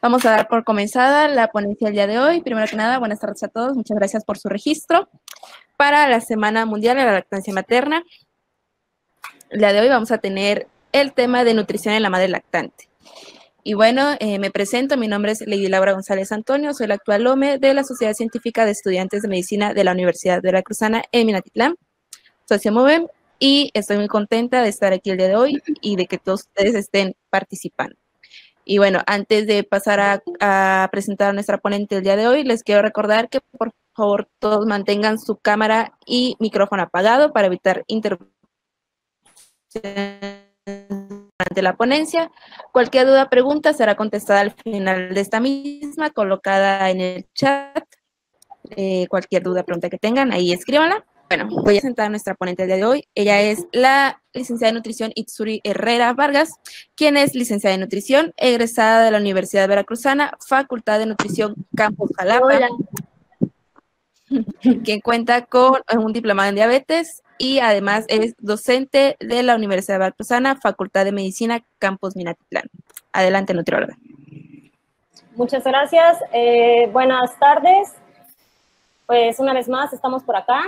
Vamos a dar por comenzada la ponencia del día de hoy. Primero que nada, buenas tardes a todos. Muchas gracias por su registro para la Semana Mundial de la Lactancia Materna. El día de hoy vamos a tener el tema de nutrición en la madre lactante. Y bueno, me presento, mi nombre es Lady Laura González Antonio, soy la actual OME de la Sociedad Científica de Estudiantes de Medicina de la Universidad Veracruzana en Minatitlán, socio MOVEM, y estoy muy contenta de estar aquí el día de hoy y de que todos ustedes estén participando. Y bueno, antes de pasar a presentar a nuestra ponente el día de hoy, les quiero recordar que por favor todos mantengan su cámara y micrófono apagado para evitar interrupciones durante la ponencia. Cualquier duda o pregunta será contestada al final de esta misma, colocada en el chat. Cualquier duda o pregunta que tengan, ahí escríbanla. Bueno, voy a presentar a nuestra ponente del día de hoy. Ella es la licenciada en nutrición Itsuri Herrera Vargas, quien es licenciada en nutrición, egresada de la Universidad Veracruzana, Facultad de Nutrición Campus Jalapa. Hola. Quien cuenta con un diplomado en diabetes y además es docente de la Universidad Veracruzana, Facultad de Medicina Campus Minatitlán. Adelante, nutrióloga. Muchas gracias. Buenas tardes. Pues una vez más estamos por acá.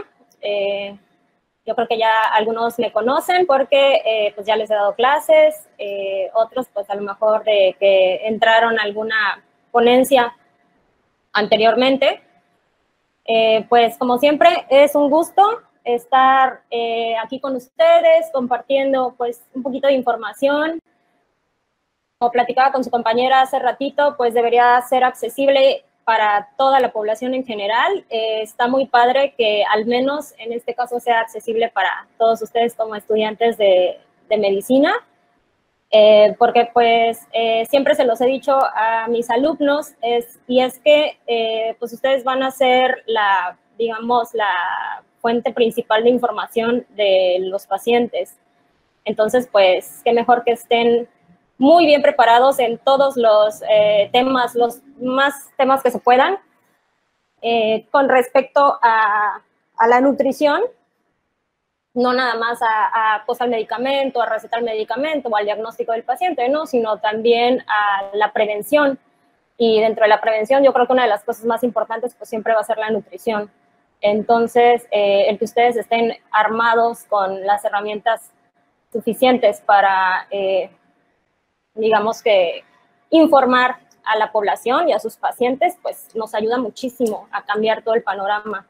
Yo creo que ya algunos me conocen porque pues ya les he dado clases, otros pues a lo mejor de que entraron a alguna ponencia anteriormente. Pues como siempre es un gusto estar aquí con ustedes compartiendo pues un poquito de información. Como platicaba con su compañera hace ratito, pues debería ser accesible para toda la población en general. Está muy padre que al menos en este caso sea accesible para todos ustedes como estudiantes de medicina, porque pues siempre se los he dicho a mis alumnos, y es que pues ustedes van a ser la, digamos, la fuente principal de información de los pacientes. Entonces, pues, qué mejor que estén muy bien preparados en todos los temas, los más temas que se puedan. Con respecto a la nutrición, no nada más pues, al medicamento, a recetar el medicamento o al diagnóstico del paciente, ¿no? Sino también a la prevención. Y dentro de la prevención, yo creo que una de las cosas más importantes pues siempre va a ser la nutrición. Entonces, el que ustedes estén armados con las herramientas suficientes para digamos que informar a la población y a sus pacientes, pues nos ayuda muchísimo a cambiar todo el panorama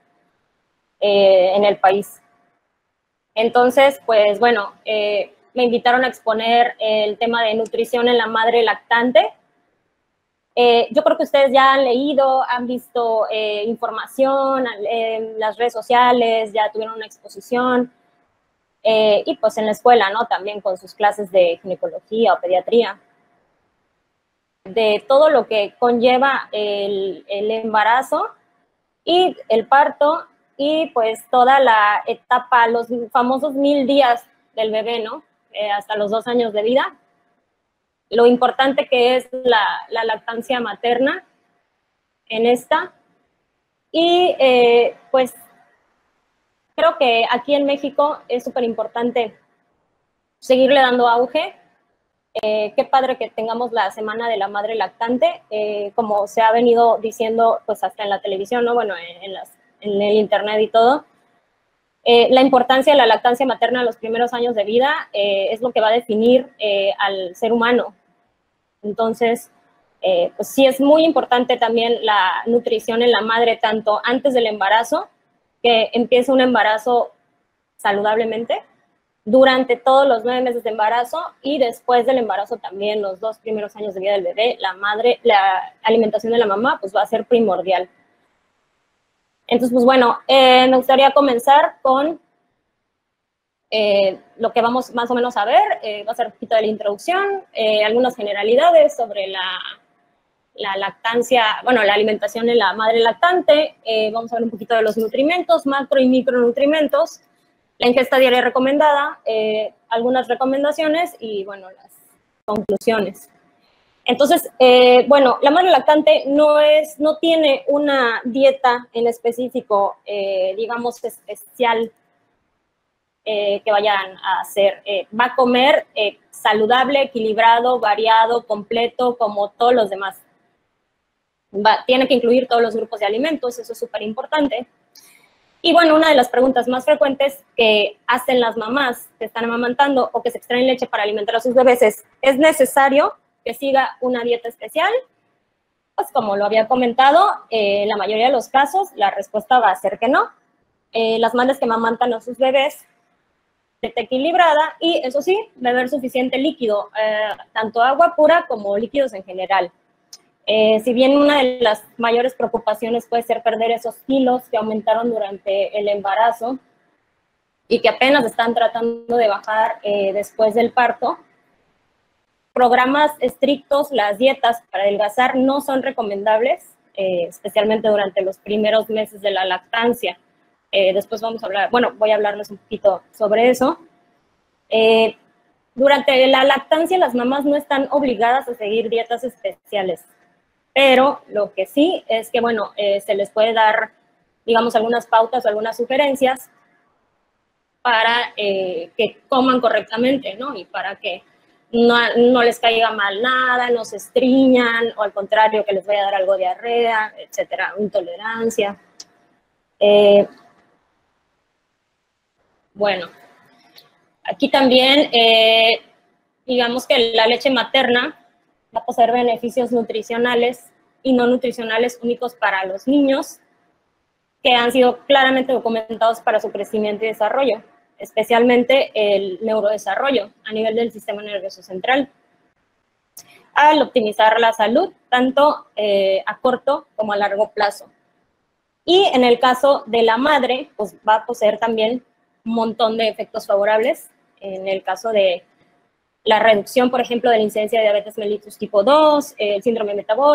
en el país. Entonces, pues bueno, me invitaron a exponer el tema de nutrición en la madre lactante. Yo creo que ustedes ya han leído, han visto información en las redes sociales, ya tuvieron una exposición. Y pues en la escuela, ¿no? También con sus clases de ginecología o pediatría. De todo lo que conlleva el embarazo y el parto y pues toda la etapa, los famosos 1000 días del bebé, ¿no? Hasta los 2 años de vida. Lo importante que es la lactancia materna en esta. Y pues creo que aquí en México es súper importante seguirle dando auge. Qué padre que tengamos la Semana de la Madre Lactante, como se ha venido diciendo pues hasta en la televisión, ¿no? Bueno, en el internet y todo. La importancia de la lactancia materna en los primeros años de vida es lo que va a definir al ser humano. Entonces, pues sí es muy importante también la nutrición en la madre, tanto antes del embarazo, que empiece un embarazo saludablemente, durante todos los 9 meses de embarazo y después del embarazo también, los 2 primeros años de vida del bebé, la alimentación de la mamá pues va a ser primordial. Entonces, pues bueno, me gustaría comenzar con lo que vamos más o menos a ver. Va a ser un poquito de la introducción, algunas generalidades sobre la lactancia, bueno, la alimentación de la madre lactante. Vamos a ver un poquito de los nutrimentos, macro y micronutrimentos, la ingesta diaria recomendada, algunas recomendaciones y, bueno, las conclusiones. Entonces, bueno, la madre lactante no tiene una dieta en específico, digamos, especial que vayan a hacer. Va a comer saludable, equilibrado, variado, completo, como todos los demás. tiene que incluir todos los grupos de alimentos, eso es súper importante. Y bueno, una de las preguntas más frecuentes que hacen las mamás que están amamantando o que se extraen leche para alimentar a sus bebés ¿es necesario que siga una dieta especial? Pues como lo había comentado, en la mayoría de los casos la respuesta va a ser que no. Las madres que amamantan a sus bebés, dieta equilibrada y, eso sí, beber suficiente líquido, tanto agua pura como líquidos en general. Si bien una de las mayores preocupaciones puede ser perder esos kilos que aumentaron durante el embarazo y que apenas están tratando de bajar después del parto, programas estrictos, las dietas para adelgazar no son recomendables, especialmente durante los primeros meses de la lactancia. Después voy a hablarles un poquito sobre eso. Durante la lactancia las mamás no están obligadas a seguir dietas especiales. Pero lo que sí es que, bueno, se les puede dar, digamos, algunas pautas o algunas sugerencias para que coman correctamente, ¿no? Y para que no les caiga mal nada, no se estriñan, o al contrario, que les vaya a dar algo de diarrea, etcétera, intolerancia. Bueno, aquí también, digamos que la leche materna va a poseer beneficios nutricionales y no nutricionales únicos para los niños que han sido claramente documentados para su crecimiento y desarrollo, especialmente el neurodesarrollo a nivel del sistema nervioso central, al optimizar la salud tanto a corto como a largo plazo. Y en el caso de la madre, pues va a poseer también un montón de efectos favorables. En el caso de la reducción, por ejemplo, de la incidencia de diabetes mellitus tipo 2, el síndrome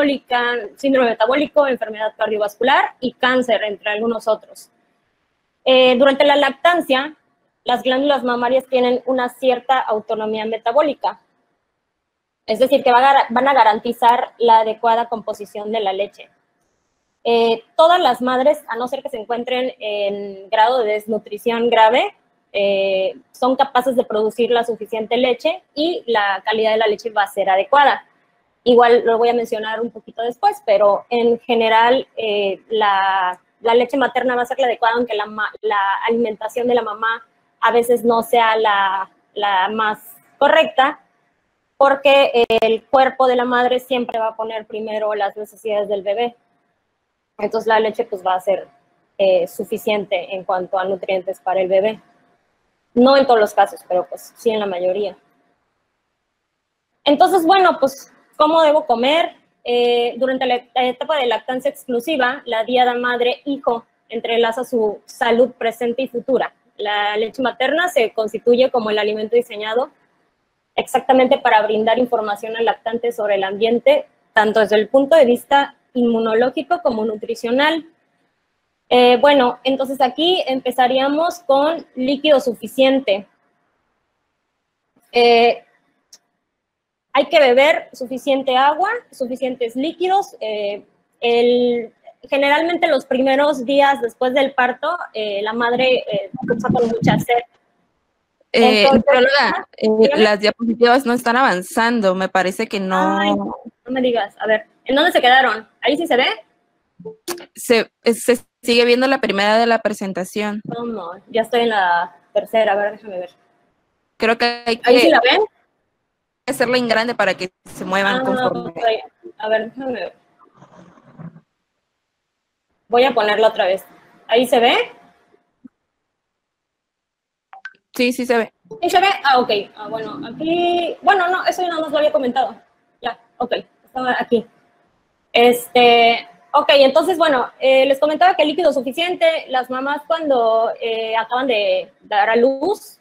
metabólico, enfermedad cardiovascular y cáncer, entre algunos otros. Durante la lactancia, las glándulas mamarias tienen una cierta autonomía metabólica, es decir, que van a garantizar la adecuada composición de la leche. Todas las madres, a no ser que se encuentren en grado de desnutrición grave, son capaces de producir la suficiente leche y la calidad de la leche va a ser adecuada. Igual lo voy a mencionar un poquito después, pero en general la leche materna va a ser la adecuada, aunque la alimentación de la mamá a veces no sea la más correcta, porque el cuerpo de la madre siempre va a poner primero las necesidades del bebé. Entonces la leche pues va a ser suficiente en cuanto a nutrientes para el bebé. No en todos los casos, pero pues sí en la mayoría. Entonces, bueno, pues, ¿cómo debo comer? Durante la etapa de lactancia exclusiva, la diada madre-hijo entrelaza su salud presente y futura. La leche materna se constituye como el alimento diseñado exactamente para brindar información al lactante sobre el ambiente, tanto desde el punto de vista inmunológico como nutricional. Bueno, entonces aquí empezaríamos con líquido suficiente. Hay que beber suficiente agua, suficientes líquidos. Generalmente los primeros días después del parto, la madre cursa con mucha sed. Nutróloga, las diapositivas no están avanzando, me parece que no. Ay, no me digas, a ver, ¿en dónde se quedaron? ¿Ahí sí se ve? Se sigue viendo la primera de la presentación. No, ya estoy en la tercera, a ver, déjame ver. Creo que hay que ¿Ahí sí la ven? hacerla en grande para que se muevan conforme. Okay. A ver, déjame ver. Voy a ponerla otra vez. ¿Ahí se ve? Sí, sí se ve. ¿Sí se ve? Ah, ok. Ah, bueno, aquí... Bueno, no, eso yo nada más lo había comentado. Ya, ok. Estaba aquí. Ok, entonces, bueno, les comentaba que el líquido suficiente, las mamás cuando acaban de dar a luz,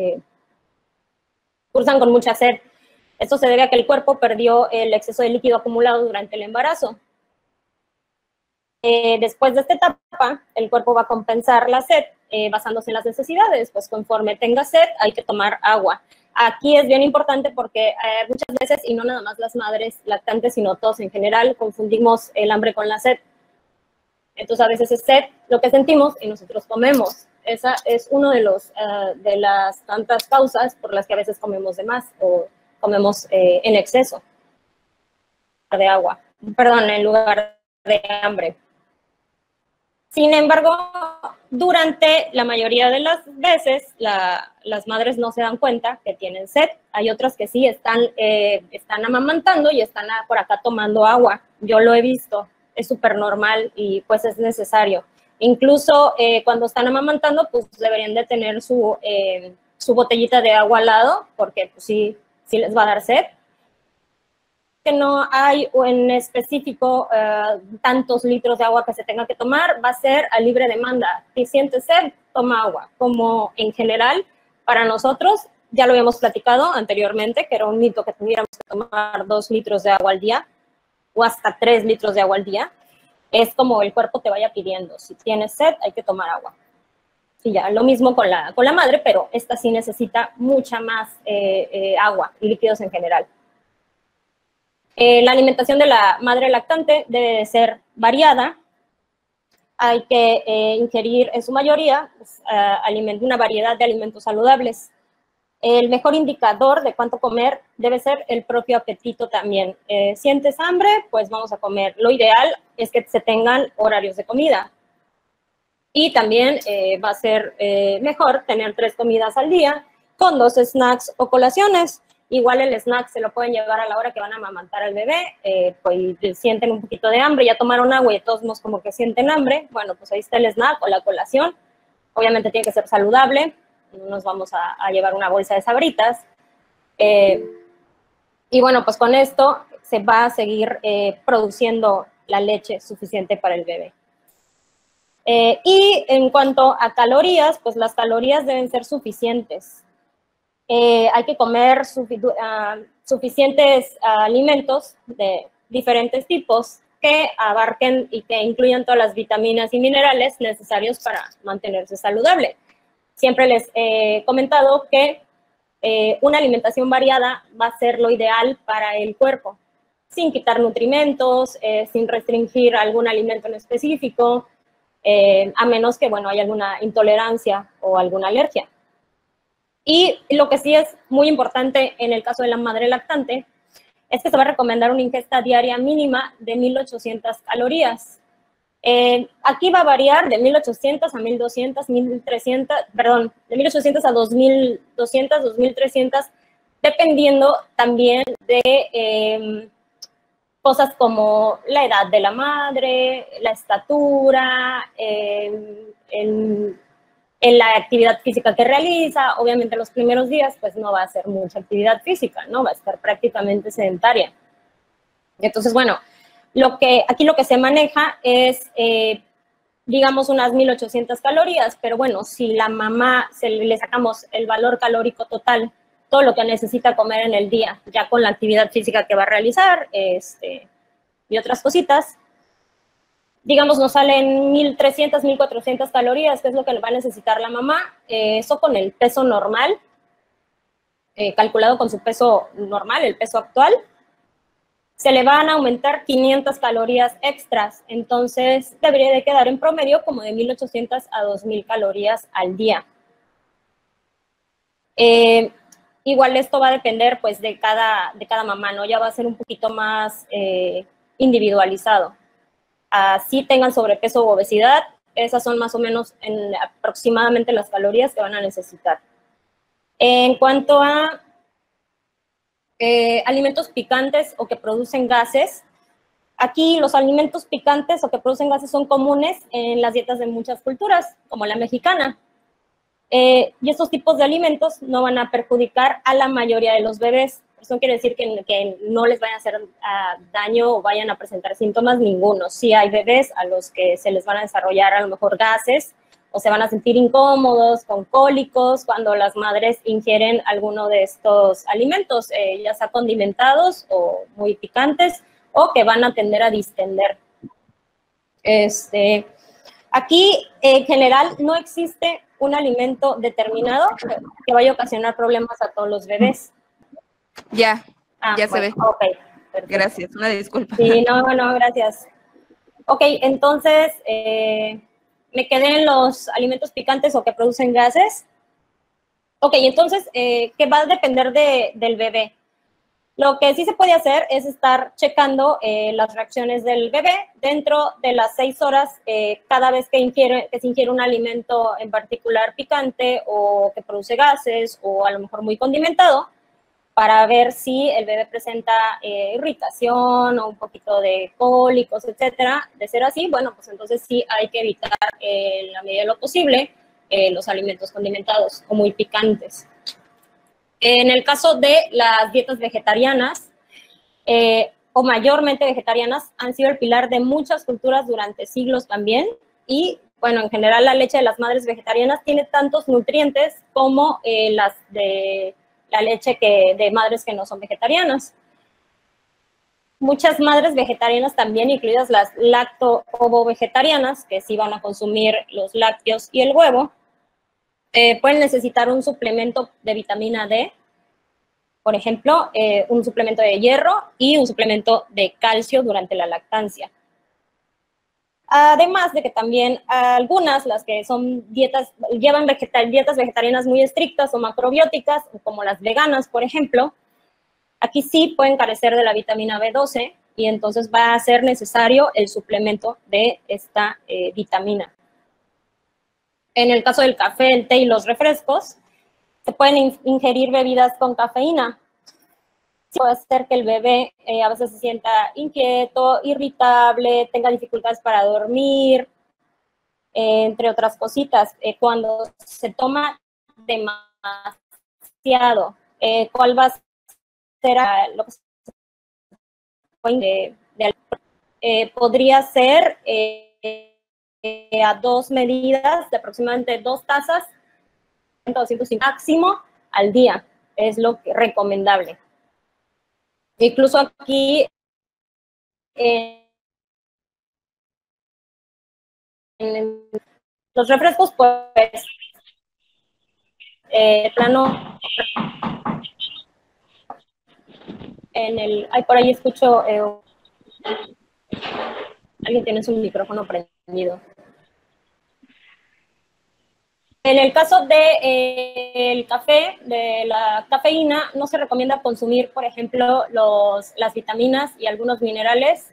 cursan con mucha sed. Esto se debe a que el cuerpo perdió el exceso de líquido acumulado durante el embarazo. Después de esta etapa, el cuerpo va a compensar la sed basándose en las necesidades, pues conforme tenga sed hay que tomar agua. Aquí es bien importante porque muchas veces, y no nada más las madres lactantes, sino todos en general, confundimos el hambre con la sed. Entonces a veces es sed lo que sentimos y nosotros comemos. Esa es una de las tantas causas por las que a veces comemos de más o comemos en exceso de agua. Perdón, en lugar de hambre. Sin embargo, durante la mayoría de las veces, las madres no se dan cuenta que tienen sed. Hay otras que sí están amamantando y están por acá tomando agua. Yo lo he visto, es súper normal y pues es necesario. Incluso cuando están amamantando, pues deberían de tener su botellita de agua al lado, porque pues, sí les va a dar sed. Que no hay en específico tantos litros de agua que se tenga que tomar, va a ser a libre demanda. Si sientes sed, toma agua. Como en general, para nosotros, ya lo habíamos platicado anteriormente, que era un mito que tuviéramos que tomar 2 litros de agua al día o hasta 3 litros de agua al día. Es como el cuerpo te vaya pidiendo. Si tienes sed, hay que tomar agua. Y ya, lo mismo con la madre, pero esta sí necesita mucha más agua y líquidos en general. La alimentación de la madre lactante debe de ser variada. Hay que ingerir en su mayoría pues, una variedad de alimentos saludables. El mejor indicador de cuánto comer debe ser el propio apetito también. ¿Sientes hambre? Pues vamos a comer. Lo ideal es que se tengan horarios de comida. Y también va a ser mejor tener 3 comidas al día con 2 snacks o colaciones. Igual el snack se lo pueden llevar a la hora que van a amamantar al bebé, pues sienten un poquito de hambre, ya tomaron agua y de todos modos como que sienten hambre. Bueno, pues ahí está el snack o la colación. Obviamente tiene que ser saludable, no nos vamos a llevar una bolsa de Sabritas. Y bueno, pues con esto se va a seguir produciendo la leche suficiente para el bebé. Y en cuanto a calorías, pues las calorías deben ser suficientes. Hay que comer suficientes alimentos de diferentes tipos que abarquen y que incluyan todas las vitaminas y minerales necesarios para mantenerse saludable. Siempre les he comentado que una alimentación variada va a ser lo ideal para el cuerpo, sin quitar nutrimentos, sin restringir algún alimento en específico, a menos que, bueno, haya alguna intolerancia o alguna alergia. Y lo que sí es muy importante en el caso de la madre lactante es que se va a recomendar una ingesta diaria mínima de 1.800 calorías. Aquí va a variar de 1.800 a 1.200, 1.300, perdón, de 1.800 a 2.200, 2.300, dependiendo también de cosas como la edad de la madre, la estatura, en la actividad física que realiza. Obviamente los primeros días pues no va a hacer mucha actividad física, ¿no? Va a estar prácticamente sedentaria. Entonces, bueno, aquí lo que se maneja es, digamos, unas 1.800 calorías, pero bueno, si la mamá le sacamos el valor calórico total, todo lo que necesita comer en el día, ya con la actividad física que va a realizar, y otras cositas, digamos, nos salen 1.300, 1.400 calorías, que es lo que va a necesitar la mamá. Eso con el peso normal, calculado con su peso normal, el peso actual, se le van a aumentar 500 calorías extras. Entonces, debería de quedar en promedio como de 1.800 a 2.000 calorías al día. Igual esto va a depender, pues, de cada mamá, ¿no? Ya va a ser un poquito más individualizado. Si tengan sobrepeso u obesidad, esas son más o menos aproximadamente las calorías que van a necesitar. En cuanto a alimentos picantes o que producen gases, aquí los alimentos picantes o que producen gases son comunes en las dietas de muchas culturas, como la mexicana. Y estos tipos de alimentos no van a perjudicar a la mayoría de los bebés. Eso no quiere decir que no les vayan a hacer daño o vayan a presentar síntomas ninguno. Sí hay bebés a los que se les van a desarrollar a lo mejor gases o se van a sentir incómodos, con cólicos, cuando las madres ingieren alguno de estos alimentos, ya sea condimentados o muy picantes, o que van a tender a distender. Aquí, en general, no existe un alimento determinado que vaya a ocasionar problemas a todos los bebés. Ya bueno, se ve. Ok, perfecto. Gracias, una disculpa. Sí, no, gracias. Ok, entonces, me quedé en los alimentos picantes o que producen gases. Ok, entonces, ¿qué va a depender del bebé? Lo que sí se puede hacer es estar checando las reacciones del bebé dentro de las 6 horas cada vez que se ingiere un alimento en particular picante o que produce gases o a lo mejor muy condimentado, para ver si el bebé presenta irritación o un poquito de cólicos, etcétera. De ser así, bueno, pues entonces sí hay que evitar en la medida de lo posible los alimentos condimentados o muy picantes. En el caso de las dietas vegetarianas, o mayormente vegetarianas, han sido el pilar de muchas culturas durante siglos también. Y, bueno, en general la leche de las madres vegetarianas tiene tantos nutrientes como las de la leche de madres que no son vegetarianas. Muchas madres vegetarianas también, incluidas las lacto-ovo-vegetarianas, que sí van a consumir los lácteos y el huevo, pueden necesitar un suplemento de vitamina D, por ejemplo, un suplemento de hierro y un suplemento de calcio durante la lactancia. Además de que también algunas, las que son llevan dietas vegetarianas muy estrictas o macrobióticas, como las veganas, por ejemplo, aquí sí pueden carecer de la vitamina B12 y entonces va a ser necesario el suplemento de esta vitamina. En el caso del café, el té y los refrescos, se pueden ingerir bebidas con cafeína. Puede ser que el bebé a veces se sienta inquieto, irritable, tenga dificultades para dormir, entre otras cositas. Cuando se toma demasiado, ¿cuál va a ser lo que podría ser a 2 medidas de aproximadamente 2 tazas, 250 máximo al día, es lo recomendable. Incluso aquí en los refrescos, pues, plano, por ahí escucho, alguien tiene su micrófono prendido. En el caso del café, de la cafeína, no se recomienda consumir, por ejemplo, las vitaminas y algunos minerales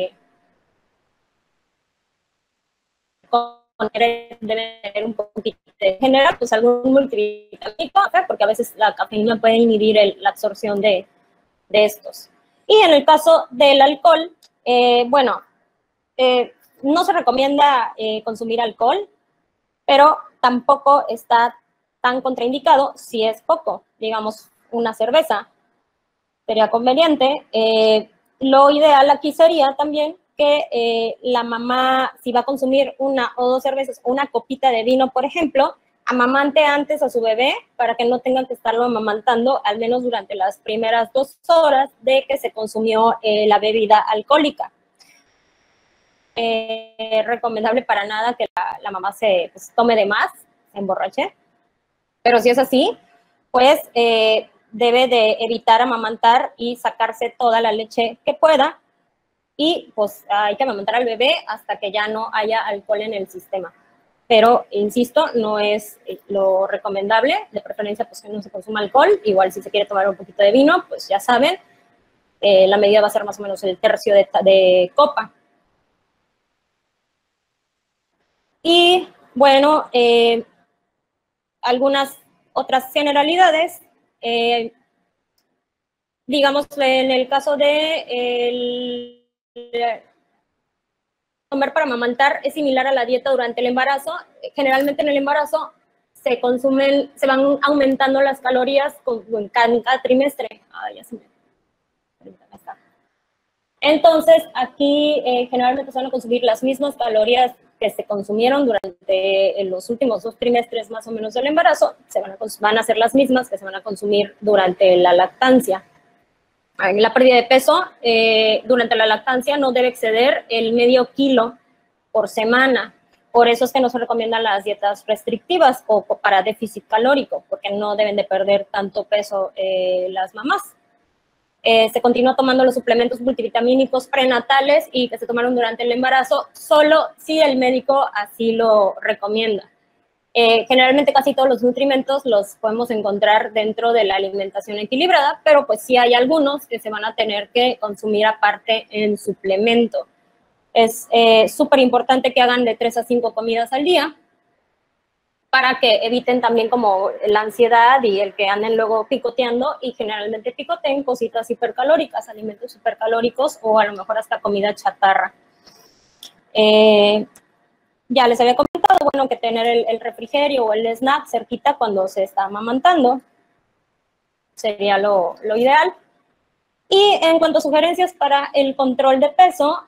debe tener un poquito de general, pues algún multivitamínico, porque a veces la cafeína puede inhibir la absorción de estos. Y en el caso del alcohol, bueno, no se recomienda consumir alcohol, pero tampoco está tan contraindicado si es poco, digamos, una cerveza. Sería conveniente. Lo ideal aquí sería también que la mamá, si va a consumir 1 o 2 cervezas o una copita de vino, por ejemplo, amamante antes a su bebé para que no tengan que estarlo amamantando al menos durante las primeras 2 horas de que se consumió la bebida alcohólica. Recomendable para nada que la mamá se tome de más, se emborrache, pero si es así, pues debe de evitar amamantar y sacarse toda la leche que pueda, y pues hay que amamantar al bebé hasta que ya no haya alcohol en el sistema. Pero, insisto, no es lo recomendable, de preferencia pues que no se consuma alcohol. Igual si se quiere tomar un poquito de vino, pues ya saben, la medida va a ser más o menos el tercio de copa. Y bueno, algunas otras generalidades, digamos, en el caso de comer para amamantar es similar a la dieta durante el embarazo. Generalmente en el embarazo se van aumentando las calorías en cada trimestre. Ya se me... Entonces, aquí generalmente se van a consumir las mismas calorías que se consumieron durante los últimos 2 trimestres más o menos del embarazo, van a ser las mismas que se van a consumir durante la lactancia. La pérdida de peso durante la lactancia no debe exceder el medio kilo por semana. Por eso es que no se recomiendan las dietas restrictivas o para déficit calórico, porque no deben de perder tanto peso las mamás. Se continúa tomando los suplementos multivitamínicos prenatales y que se tomaron durante el embarazo, solo si el médico así lo recomienda. Generalmente casi todos los nutrimentos los podemos encontrar dentro de la alimentación equilibrada, pero pues sí hay algunos que se van a tener que consumir aparte en suplemento. Es súper importante que hagan de 3 a 5 comidas al día para que eviten también como la ansiedad y el que anden luego picoteando, y generalmente picoteen cositas hipercalóricas, alimentos hipercalóricos o a lo mejor hasta comida chatarra. Ya les había comentado, bueno, que tener el refrigerio o el snack cerquita cuando se está amamantando sería lo ideal. Y en cuanto a sugerencias para el control de peso,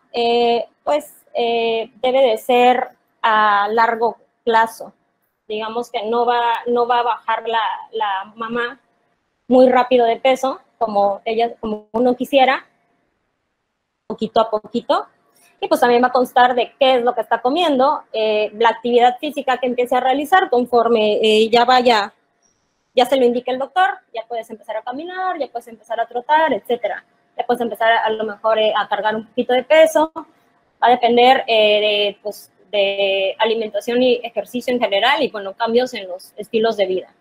debe de ser a largo plazo. Digamos que no va a bajar la mamá muy rápido de peso, como uno quisiera, poquito a poquito. Y pues también va a constar de qué es lo que está comiendo, la actividad física que empiece a realizar conforme ya se lo indique el doctor, ya puedes empezar a caminar, ya puedes empezar a trotar, etcétera. Ya puedes empezar a lo mejor a cargar un poquito de peso. Va a depender de alimentación y ejercicio en general y, bueno, cambios en los estilos de vida.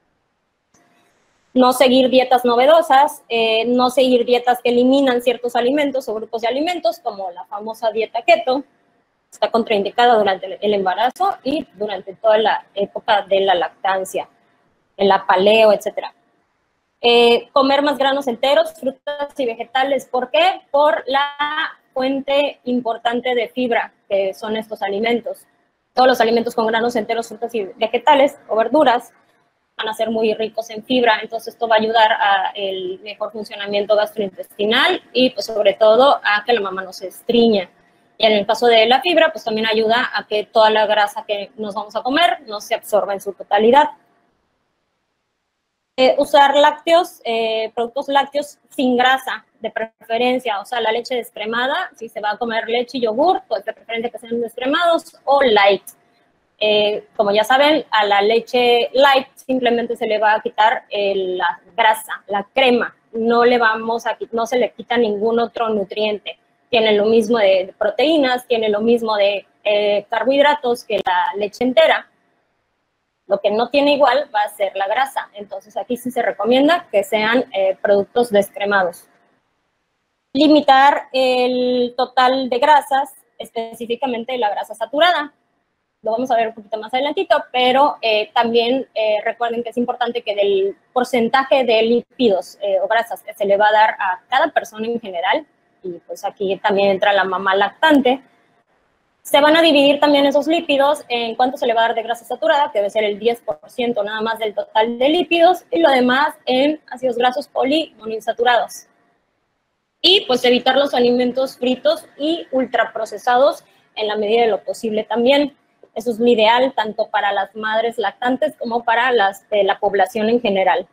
No seguir dietas novedosas, no seguir dietas que eliminan ciertos alimentos o grupos de alimentos, como la famosa dieta keto. Está contraindicada durante el embarazo y durante toda la época de la lactancia, en la paleo, etc. Comer más granos enteros, frutas y vegetales. ¿Por qué? Por la fuente importante de fibra que son estos alimentos. Todos los alimentos con granos enteros, frutas y vegetales o verduras van a ser muy ricos en fibra, entonces esto va a ayudar al mejor funcionamiento gastrointestinal y pues sobre todo a que la mamá no se estreña. Y en el caso de la fibra, pues también ayuda a que toda la grasa que nos vamos a comer no se absorba en su totalidad. Usar lácteos, productos lácteos sin grasa, de preferencia, o sea, la leche descremada, si se va a comer leche y yogur, pues de preferencia que sean descremados o light. Como ya saben, a la leche light simplemente se le va a quitar la grasa, la crema, no se le quita ningún otro nutriente. Tiene lo mismo de proteínas, tiene lo mismo de carbohidratos que la leche entera. Lo que no tiene igual va a ser la grasa. Entonces aquí sí se recomienda que sean productos descremados. Limitar el total de grasas, específicamente la grasa saturada. Lo vamos a ver un poquito más adelantito, pero también recuerden que es importante que del porcentaje de lípidos o grasas que se le va a dar a cada persona en general, y pues aquí también entra la mamá lactante, se van a dividir también esos lípidos en cuánto se le va a dar de grasa saturada, que debe ser el 10% nada más del total de lípidos, y lo demás en ácidos grasos poliinsaturados. Y pues evitar los alimentos fritos y ultraprocesados en la medida de lo posible también. Eso es lo ideal tanto para las madres lactantes como para la población en general.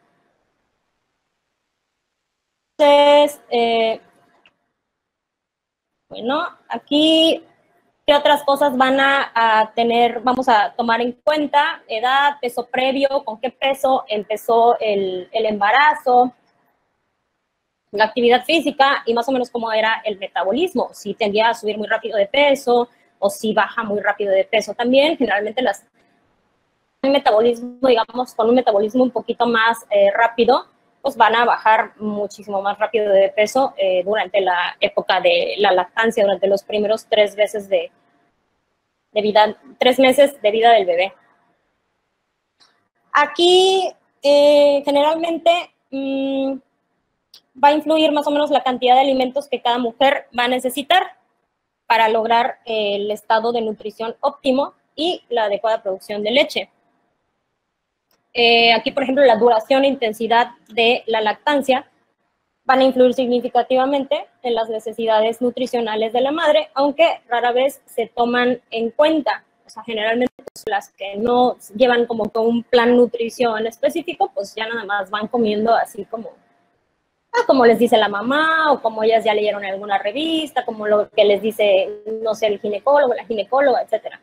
Entonces, bueno, aquí, ¿qué otras cosas vamos a tomar en cuenta? Edad, peso previo, con qué peso empezó el embarazo, la actividad física y más o menos cómo era el metabolismo, si tendía a subir muy rápido de peso, o si baja muy rápido de peso también. Generalmente digamos, con un metabolismo un poquito más rápido, pues van a bajar muchísimo más rápido de peso durante la época de la lactancia, durante los primeros 3 meses de vida del bebé. Aquí, generalmente, va a influir más o menos la cantidad de alimentos que cada mujer va a necesitar para lograr el estado de nutrición óptimo y la adecuada producción de leche. Aquí, por ejemplo, la duración e intensidad de la lactancia van a influir significativamente en las necesidades nutricionales de la madre, aunque rara vez se toman en cuenta. O sea, generalmente pues, las que no llevan como que un plan nutrición específico, pues ya nada más van comiendo así como les dice la mamá, o como ellas ya leyeron en alguna revista, como lo que les dice, no sé, el ginecólogo, la ginecóloga, etc.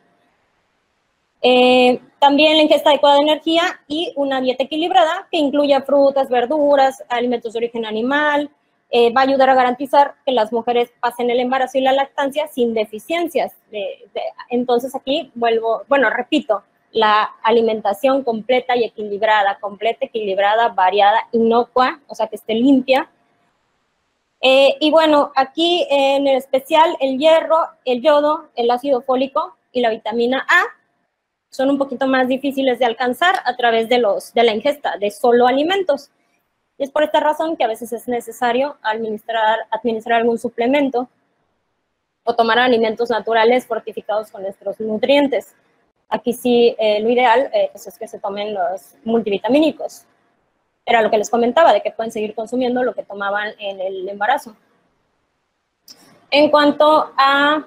También la ingesta adecuada de energía y una dieta equilibrada que incluya frutas, verduras, alimentos de origen animal, va a ayudar a garantizar que las mujeres pasen el embarazo y la lactancia sin deficiencias. Entonces aquí repito, la alimentación completa y equilibrada, variada, inocua, o sea, que esté limpia. Y bueno, aquí en especial el hierro, el yodo, el ácido fólico y la vitamina A son un poquito más difíciles de alcanzar a través de la ingesta de solo alimentos. Y es por esta razón que a veces es necesario administrar algún suplemento o tomar alimentos naturales fortificados con nuestros nutrientes. Aquí sí, lo ideal pues es que se tomen los multivitamínicos. Era lo que les comentaba, de que pueden seguir consumiendo lo que tomaban en el embarazo. En cuanto a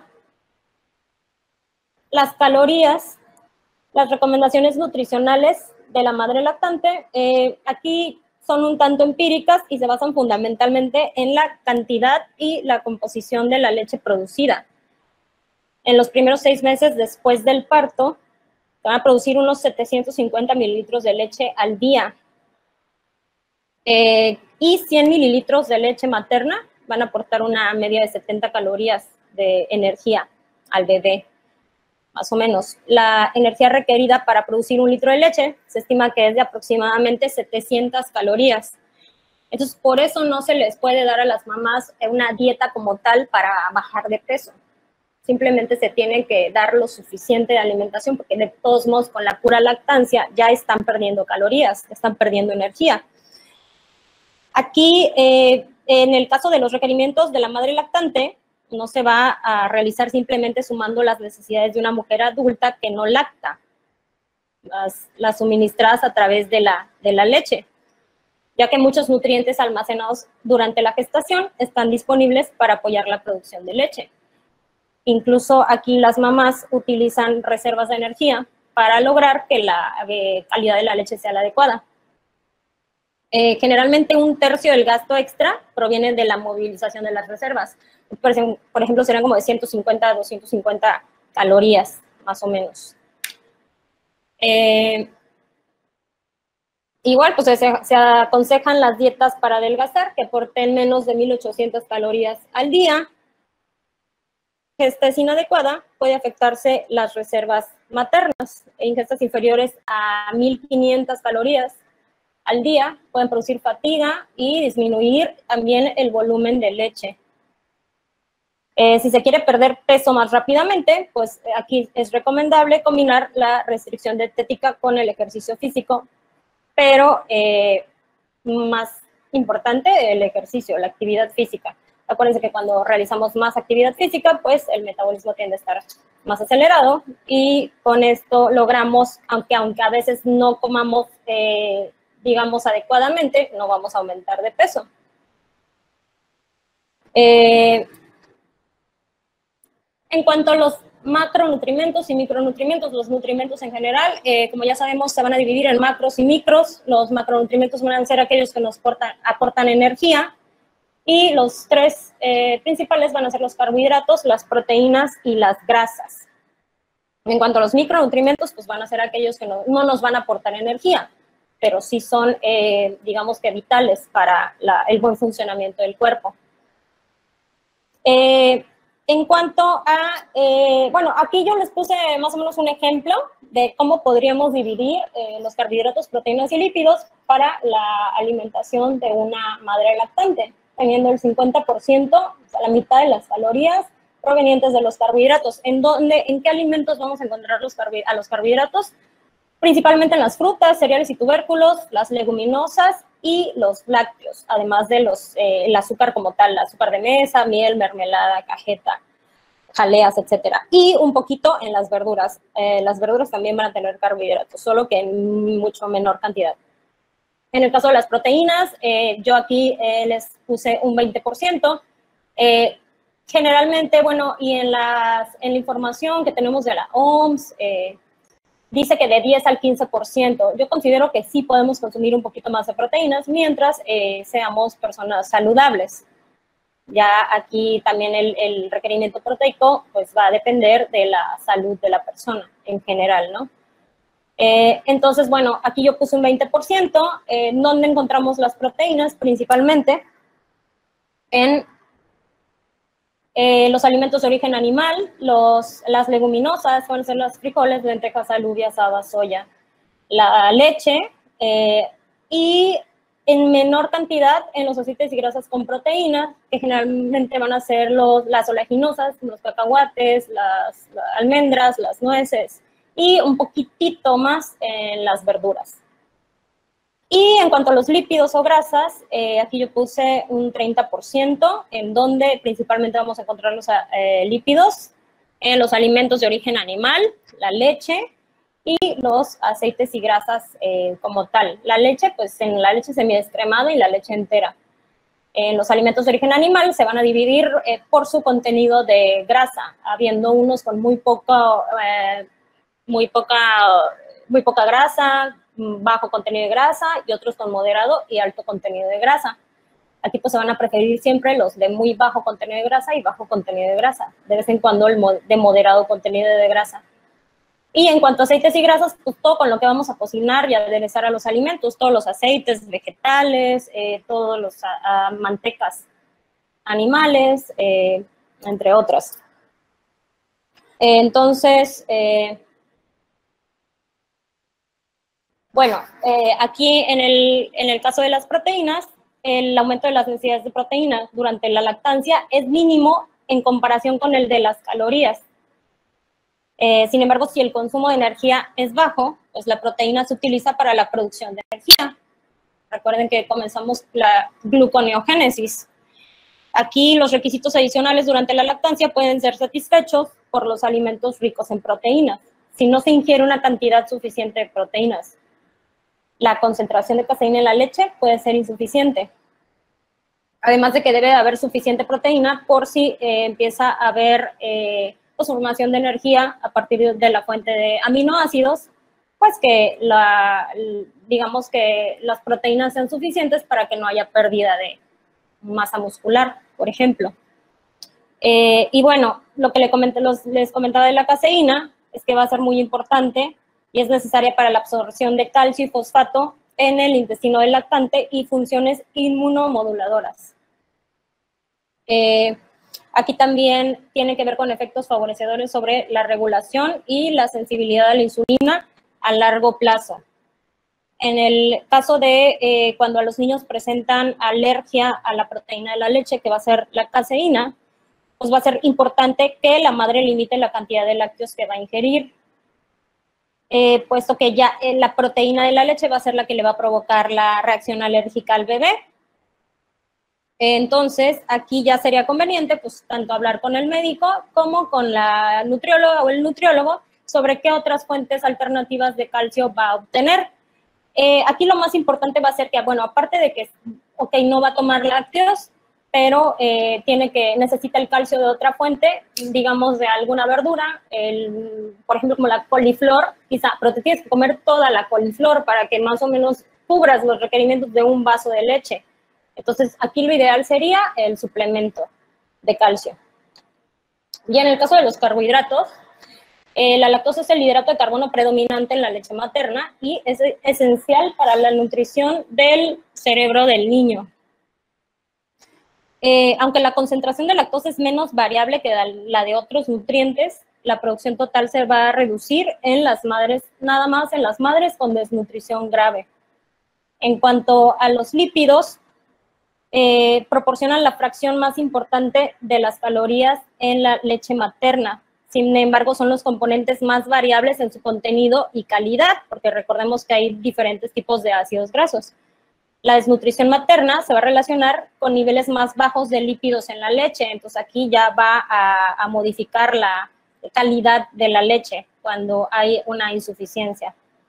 las calorías, las recomendaciones nutricionales de la madre lactante, aquí son un tanto empíricas y se basan fundamentalmente en la cantidad y la composición de la leche producida. En los primeros 6 meses después del parto, van a producir unos 750 mililitros de leche al día. Y 100 mililitros de leche materna van a aportar una media de 70 calorías de energía al bebé, más o menos. La energía requerida para producir 1 litro de leche se estima que es de aproximadamente 700 calorías. Entonces, por eso no se les puede dar a las mamás una dieta como tal para bajar de peso. Simplemente se tiene que dar lo suficiente de alimentación, porque de todos modos, con la pura lactancia, ya están perdiendo calorías, están perdiendo energía. Aquí, en el caso de los requerimientos de la madre lactante, no se va a realizar simplemente sumando las necesidades de una mujer adulta que no lacta, las suministradas a través de la leche, ya que muchos nutrientes almacenados durante la gestación están disponibles para apoyar la producción de leche. Incluso aquí las mamás utilizan reservas de energía para lograr que la calidad de la leche sea la adecuada. Generalmente 1/3 del gasto extra proviene de la movilización de las reservas. Por ejemplo, serán como de 150 a 250 calorías, más o menos. Igual, pues se aconsejan las dietas para adelgazar, que aporten menos de 1.800 calorías al día. Ingesta inadecuada puede afectarse las reservas maternas. Ingestas inferiores a 1.500 calorías al día pueden producir fatiga y disminuir también el volumen de leche. Si se quiere perder peso más rápidamente, pues aquí es recomendable combinar la restricción dietética con el ejercicio físico, pero más importante, el ejercicio, la actividad física. Acuérdense que cuando realizamos más actividad física, pues el metabolismo tiende a estar más acelerado y con esto logramos, aunque a veces no comamos, digamos, adecuadamente, no vamos a aumentar de peso. En cuanto a los macronutrientes y micronutrientes, los nutrimentos en general, como ya sabemos, se van a dividir en macros y micros. Los macronutrientes van a ser aquellos que nos aportan energía, y los 3 principales van a ser los carbohidratos, las proteínas y las grasas. En cuanto a los micronutrientes, pues van a ser aquellos que no nos van a aportar energía, pero sí son, digamos que vitales para el buen funcionamiento del cuerpo. En cuanto a, bueno, aquí yo les puse más o menos un ejemplo de cómo podríamos dividir los carbohidratos, proteínas y lípidos para la alimentación de una madre lactante, teniendo el 50%, o sea, la mitad de las calorías provenientes de los carbohidratos. ¿En qué alimentos vamos a encontrar a los carbohidratos? Principalmente en las frutas, cereales y tubérculos, las leguminosas y los lácteos, además de el azúcar como tal, el azúcar de mesa, miel, mermelada, cajeta, jaleas, etcétera. Y un poquito en las verduras. Las verduras también van a tener carbohidratos, solo que en mucho menor cantidad. En el caso de las proteínas, yo aquí les puse un 20%. Generalmente, bueno, y en la información que tenemos de la OMS, dice que de 10 al 15%. Yo considero que sí podemos consumir un poquito más de proteínas mientras seamos personas saludables. Ya aquí también el requerimiento proteico pues va a depender de la salud de la persona en general, ¿no? Entonces, bueno, aquí yo puse un 20%, donde encontramos las proteínas principalmente en Los alimentos de origen animal, las leguminosas, pueden ser los frijoles, lentejas, alubias, habas, soya, la leche, y en menor cantidad en los aceites y grasas con proteínas, que generalmente van a ser las oleaginosas, los cacahuates, las almendras, las nueces, y un poquitito más en las verduras. Y en cuanto a los lípidos o grasas, aquí yo puse un 30%, en donde principalmente vamos a encontrar los lípidos en los alimentos de origen animal, la leche y los aceites y grasas como tal. La leche, pues en la leche semidescremada y la leche entera. En los alimentos de origen animal se van a dividir por su contenido de grasa, habiendo unos con muy poca grasa, bajo contenido de grasa, y otros con moderado y alto contenido de grasa. Aquí pues se van a preferir siempre los de muy bajo contenido de grasa y bajo contenido de grasa. De vez en cuando el de moderado contenido de grasa. Y en cuanto a aceites y grasas, pues todo con lo que vamos a cocinar y aderezar a los alimentos, todos los aceites vegetales, todos los mantecas animales, entre otras. Entonces, bueno, aquí en el caso de las proteínas, el aumento de las necesidades de proteínas durante la lactancia es mínimo en comparación con el de las calorías. Sin embargo, si el consumo de energía es bajo, pues la proteína se utiliza para la producción de energía. Recuerden que comenzamos la gluconeogénesis. Aquí los requisitos adicionales durante la lactancia pueden ser satisfechos por los alimentos ricos en proteínas, si no se ingiere una cantidad suficiente de proteínas. La concentración de caseína en la leche puede ser insuficiente. Además de que debe de haber suficiente proteína por si empieza a haber formación de energía a partir de la fuente de aminoácidos, pues que digamos que las proteínas sean suficientes para que no haya pérdida de masa muscular, por ejemplo. Y bueno, lo que les comentaba de la caseína es que va a ser muy importante y es necesaria para la absorción de calcio y fosfato en el intestino del lactante y funciones inmunomoduladoras. Aquí también tiene que ver con efectos favorecedores sobre la regulación y la sensibilidad a la insulina a largo plazo. En el caso de cuando a los niños presentan alergia a la proteína de la leche, que va a ser la caseína, pues va a ser importante que la madre limite la cantidad de lácteos que va a ingerir, puesto que ya la proteína de la leche va a ser la que le va a provocar la reacción alérgica al bebé. Entonces, aquí ya sería conveniente, pues, tanto hablar con el médico como con la nutrióloga o el nutriólogo sobre qué otras fuentes alternativas de calcio va a obtener. Aquí lo más importante va a ser que, bueno, aparte de que, ok, no va a tomar lácteos, pero necesita el calcio de otra fuente, digamos, de alguna verdura, por ejemplo, como la coliflor, quizá, pero te tienes que comer toda la coliflor para que más o menos cubras los requerimientos de un vaso de leche. Entonces, aquí lo ideal sería el suplemento de calcio. Y en el caso de los carbohidratos, la lactosa es el hidrato de carbono predominante en la leche materna y es esencial para la nutrición del cerebro del niño. Aunque la concentración de lactosa es menos variable que la de otros nutrientes, la producción total se va a reducir en las madres, nada más en las madres con desnutrición grave. En cuanto a los lípidos, proporcionan la fracción más importante de las calorías en la leche materna. Sin embargo, son los componentes más variables en su contenido y calidad, porque recordemos que hay diferentes tipos de ácidos grasos. La desnutrición materna se va a relacionar con niveles más bajos de lípidos en la leche, entonces aquí ya va a modificar la calidad de la leche cuando hay una insuficiencia.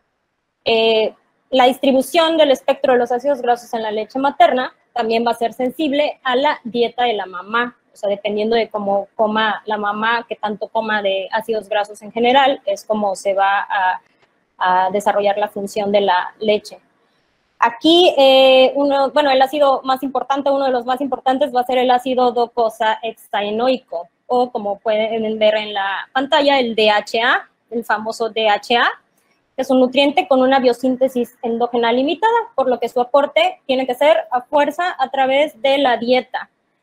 La distribución del espectro de los ácidos grasos en la leche materna también va a ser sensible a la dieta de la mamá, o sea, dependiendo de cómo coma la mamá, que tanto coma de ácidos grasos en general, es como se va a desarrollar la función de la leche. Aquí, el ácido más importante, uno de los más importantes va a ser el ácido docosahexaenoico, o como pueden ver en la pantalla, el DHA, el famoso DHA, que es un nutriente con una biosíntesis endógena limitada, por lo que su aporte tiene que ser a fuerza a través de la dieta.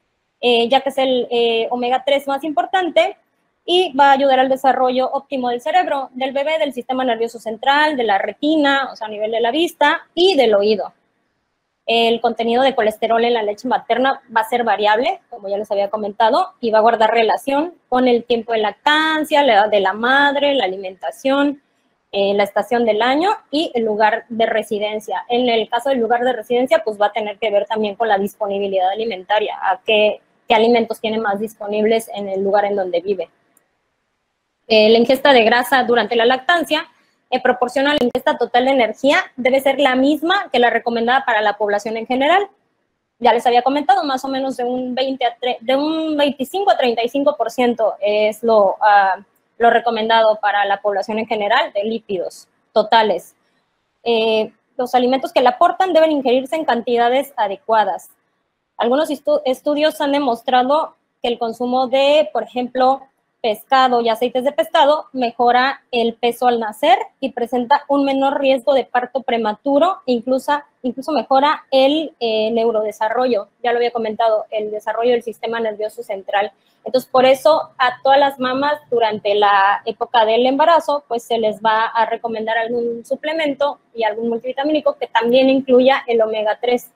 ya que es el omega 3 más importante y va a ayudar al desarrollo óptimo del cerebro, del bebé, del sistema nervioso central, de la retina, o sea, a nivel de la vista y del oído. El contenido de colesterol en la leche materna va a ser variable, como ya les había comentado, y va a guardar relación con el tiempo de lactancia, la edad de la madre, la alimentación, la estación del año y el lugar de residencia. En el caso del lugar de residencia, pues va a tener que ver también con la disponibilidad alimentaria, a qué alimentos tiene más disponibles en el lugar en donde vive. La ingesta de grasa durante la lactancia proporciona la ingesta total de energía, debe ser la misma que la recomendada para la población en general. Ya les había comentado, más o menos de un 25 a 35% es lo recomendado para la población en general de lípidos totales. Los alimentos que le aportan deben ingerirse en cantidades adecuadas. Algunos estudios han demostrado que el consumo de, por ejemplo, pescado y aceites de pescado mejora el peso al nacer y presenta un menor riesgo de parto prematuro, incluso mejora el neurodesarrollo, ya lo había comentado, el desarrollo del sistema nervioso central. Entonces, por eso a todas las mamás durante la época del embarazo, pues se les va a recomendar algún suplemento y algún multivitamínico que también incluya el omega 3.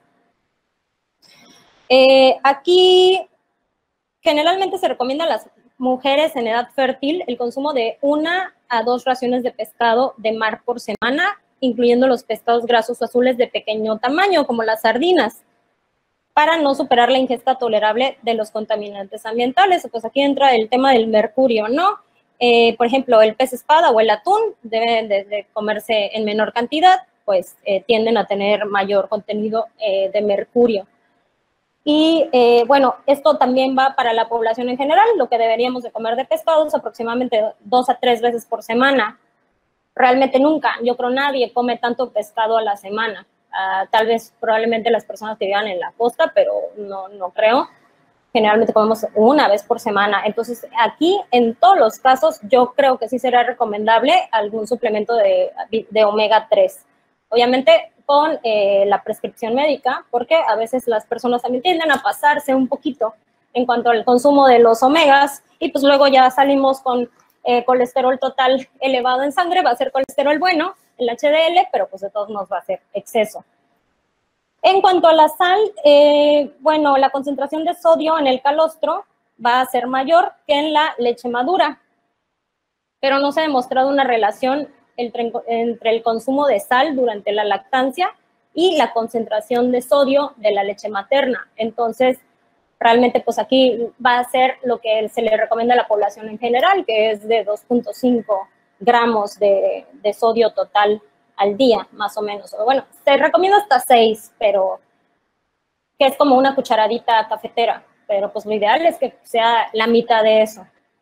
Aquí generalmente se recomienda a las mujeres en edad fértil el consumo de 1 a 2 raciones de pescado de mar por semana, incluyendo los pescados grasos o azules de pequeño tamaño, como las sardinas, para no superar la ingesta tolerable de los contaminantes ambientales. Pues aquí entra el tema del mercurio, ¿no? Por ejemplo, el pez espada o el atún deben de comerse en menor cantidad, pues tienden a tener mayor contenido de mercurio. Y bueno, esto también va para la población en general, lo que deberíamos de comer de pescados aproximadamente 2 a 3 veces por semana. Realmente nunca, yo creo nadie come tanto pescado a la semana. Tal vez probablemente las personas que vivan en la costa, pero no creo. Generalmente comemos 1 vez por semana. Entonces aquí en todos los casos yo creo que sí será recomendable algún suplemento de omega 3. Obviamente con la prescripción médica, porque a veces las personas también tienden a pasarse un poquito en cuanto al consumo de los omegas y pues luego ya salimos con colesterol total elevado en sangre, va a ser colesterol bueno, el HDL, pero pues de todos modos va a ser exceso. En cuanto a la sal, bueno, la concentración de sodio en el calostro va a ser mayor que en la leche madura, pero no se ha demostrado una relación entre el consumo de sal durante la lactancia y la concentración de sodio de la leche materna. Entonces, realmente, pues aquí va a ser lo que se le recomienda a la población en general, que es de 2.5 gramos de sodio total al día, más o menos. O bueno, se recomienda hasta 6, pero que es como una cucharadita cafetera, pero pues lo ideal es que sea la mitad de eso.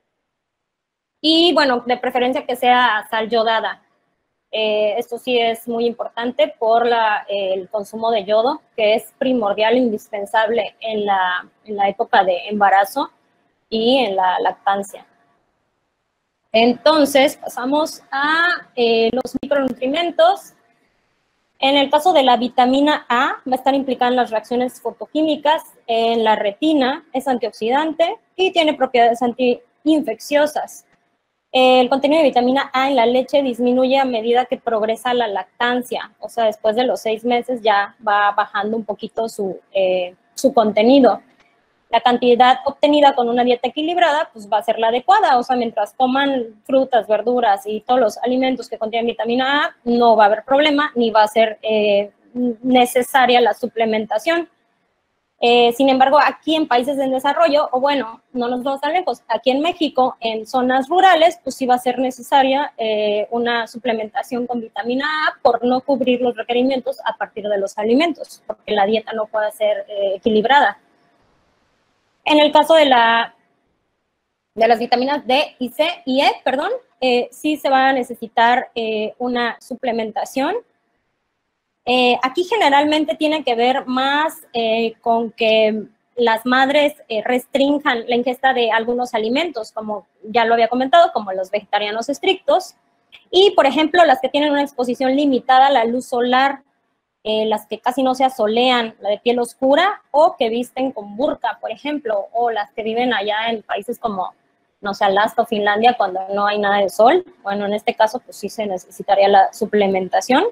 Y bueno, de preferencia que sea sal yodada. Esto sí es muy importante por el consumo de yodo, que es primordial, indispensable en la época de embarazo y en la lactancia. Entonces, pasamos a los micronutrientes. En el caso de la vitamina A, va a estar implicada en las reacciones fotoquímicas en la retina, es antioxidante y tiene propiedades antiinfecciosas. El contenido de vitamina A en la leche disminuye a medida que progresa la lactancia, o sea, después de los 6 meses ya va bajando un poquito su contenido. La cantidad obtenida con una dieta equilibrada, pues va a ser la adecuada, o sea, mientras coman frutas, verduras y todos los alimentos que contienen vitamina A, no va a haber problema, ni va a ser necesaria la suplementación. Sin embargo, aquí en países en desarrollo, o bueno, no nos vamos tan lejos, aquí en México, en zonas rurales, pues sí va a ser necesaria una suplementación con vitamina A por no cubrir los requerimientos a partir de los alimentos, porque la dieta no puede ser equilibrada. En el caso de las vitaminas D y C y E, perdón, sí se va a necesitar una suplementación. Aquí generalmente tiene que ver más con que las madres restrinjan la ingesta de algunos alimentos, como ya lo había comentado, como los vegetarianos estrictos, y por ejemplo las que tienen una exposición limitada a la luz solar, las que casi no se asolean, la de piel oscura, o que visten con burka, por ejemplo, o las que viven allá en países como, no sé, Alaska o Finlandia, cuando no hay nada de sol. Bueno, en este caso, pues sí se necesitaría la suplementación.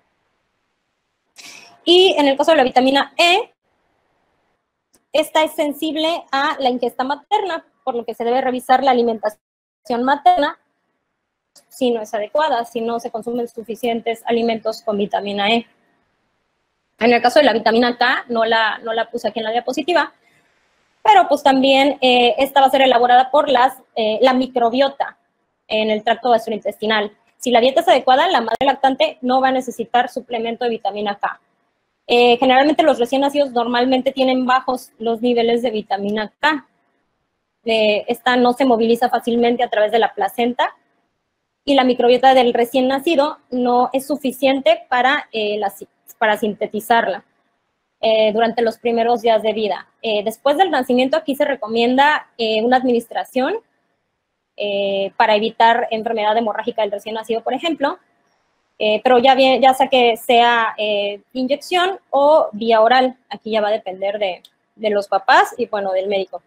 Y en el caso de la vitamina E, esta es sensible a la ingesta materna, por lo que se debe revisar la alimentación materna si no es adecuada, si no se consumen suficientes alimentos con vitamina E. En el caso de la vitamina K, no la puse aquí en la diapositiva, pero pues también esta va a ser elaborada por la microbiota en el tracto gastrointestinal. Si la dieta es adecuada, la madre lactante no va a necesitar suplemento de vitamina K. Generalmente los recién nacidos normalmente tienen bajos los niveles de vitamina K. Esta no se moviliza fácilmente a través de la placenta y la microbiota del recién nacido no es suficiente para sintetizarla durante los primeros días de vida. Después del nacimiento aquí se recomienda una administración para evitar enfermedad hemorrágica del recién nacido, por ejemplo, pero ya sea que sea inyección o vía oral, aquí ya va a depender de los papás y, bueno, del médico.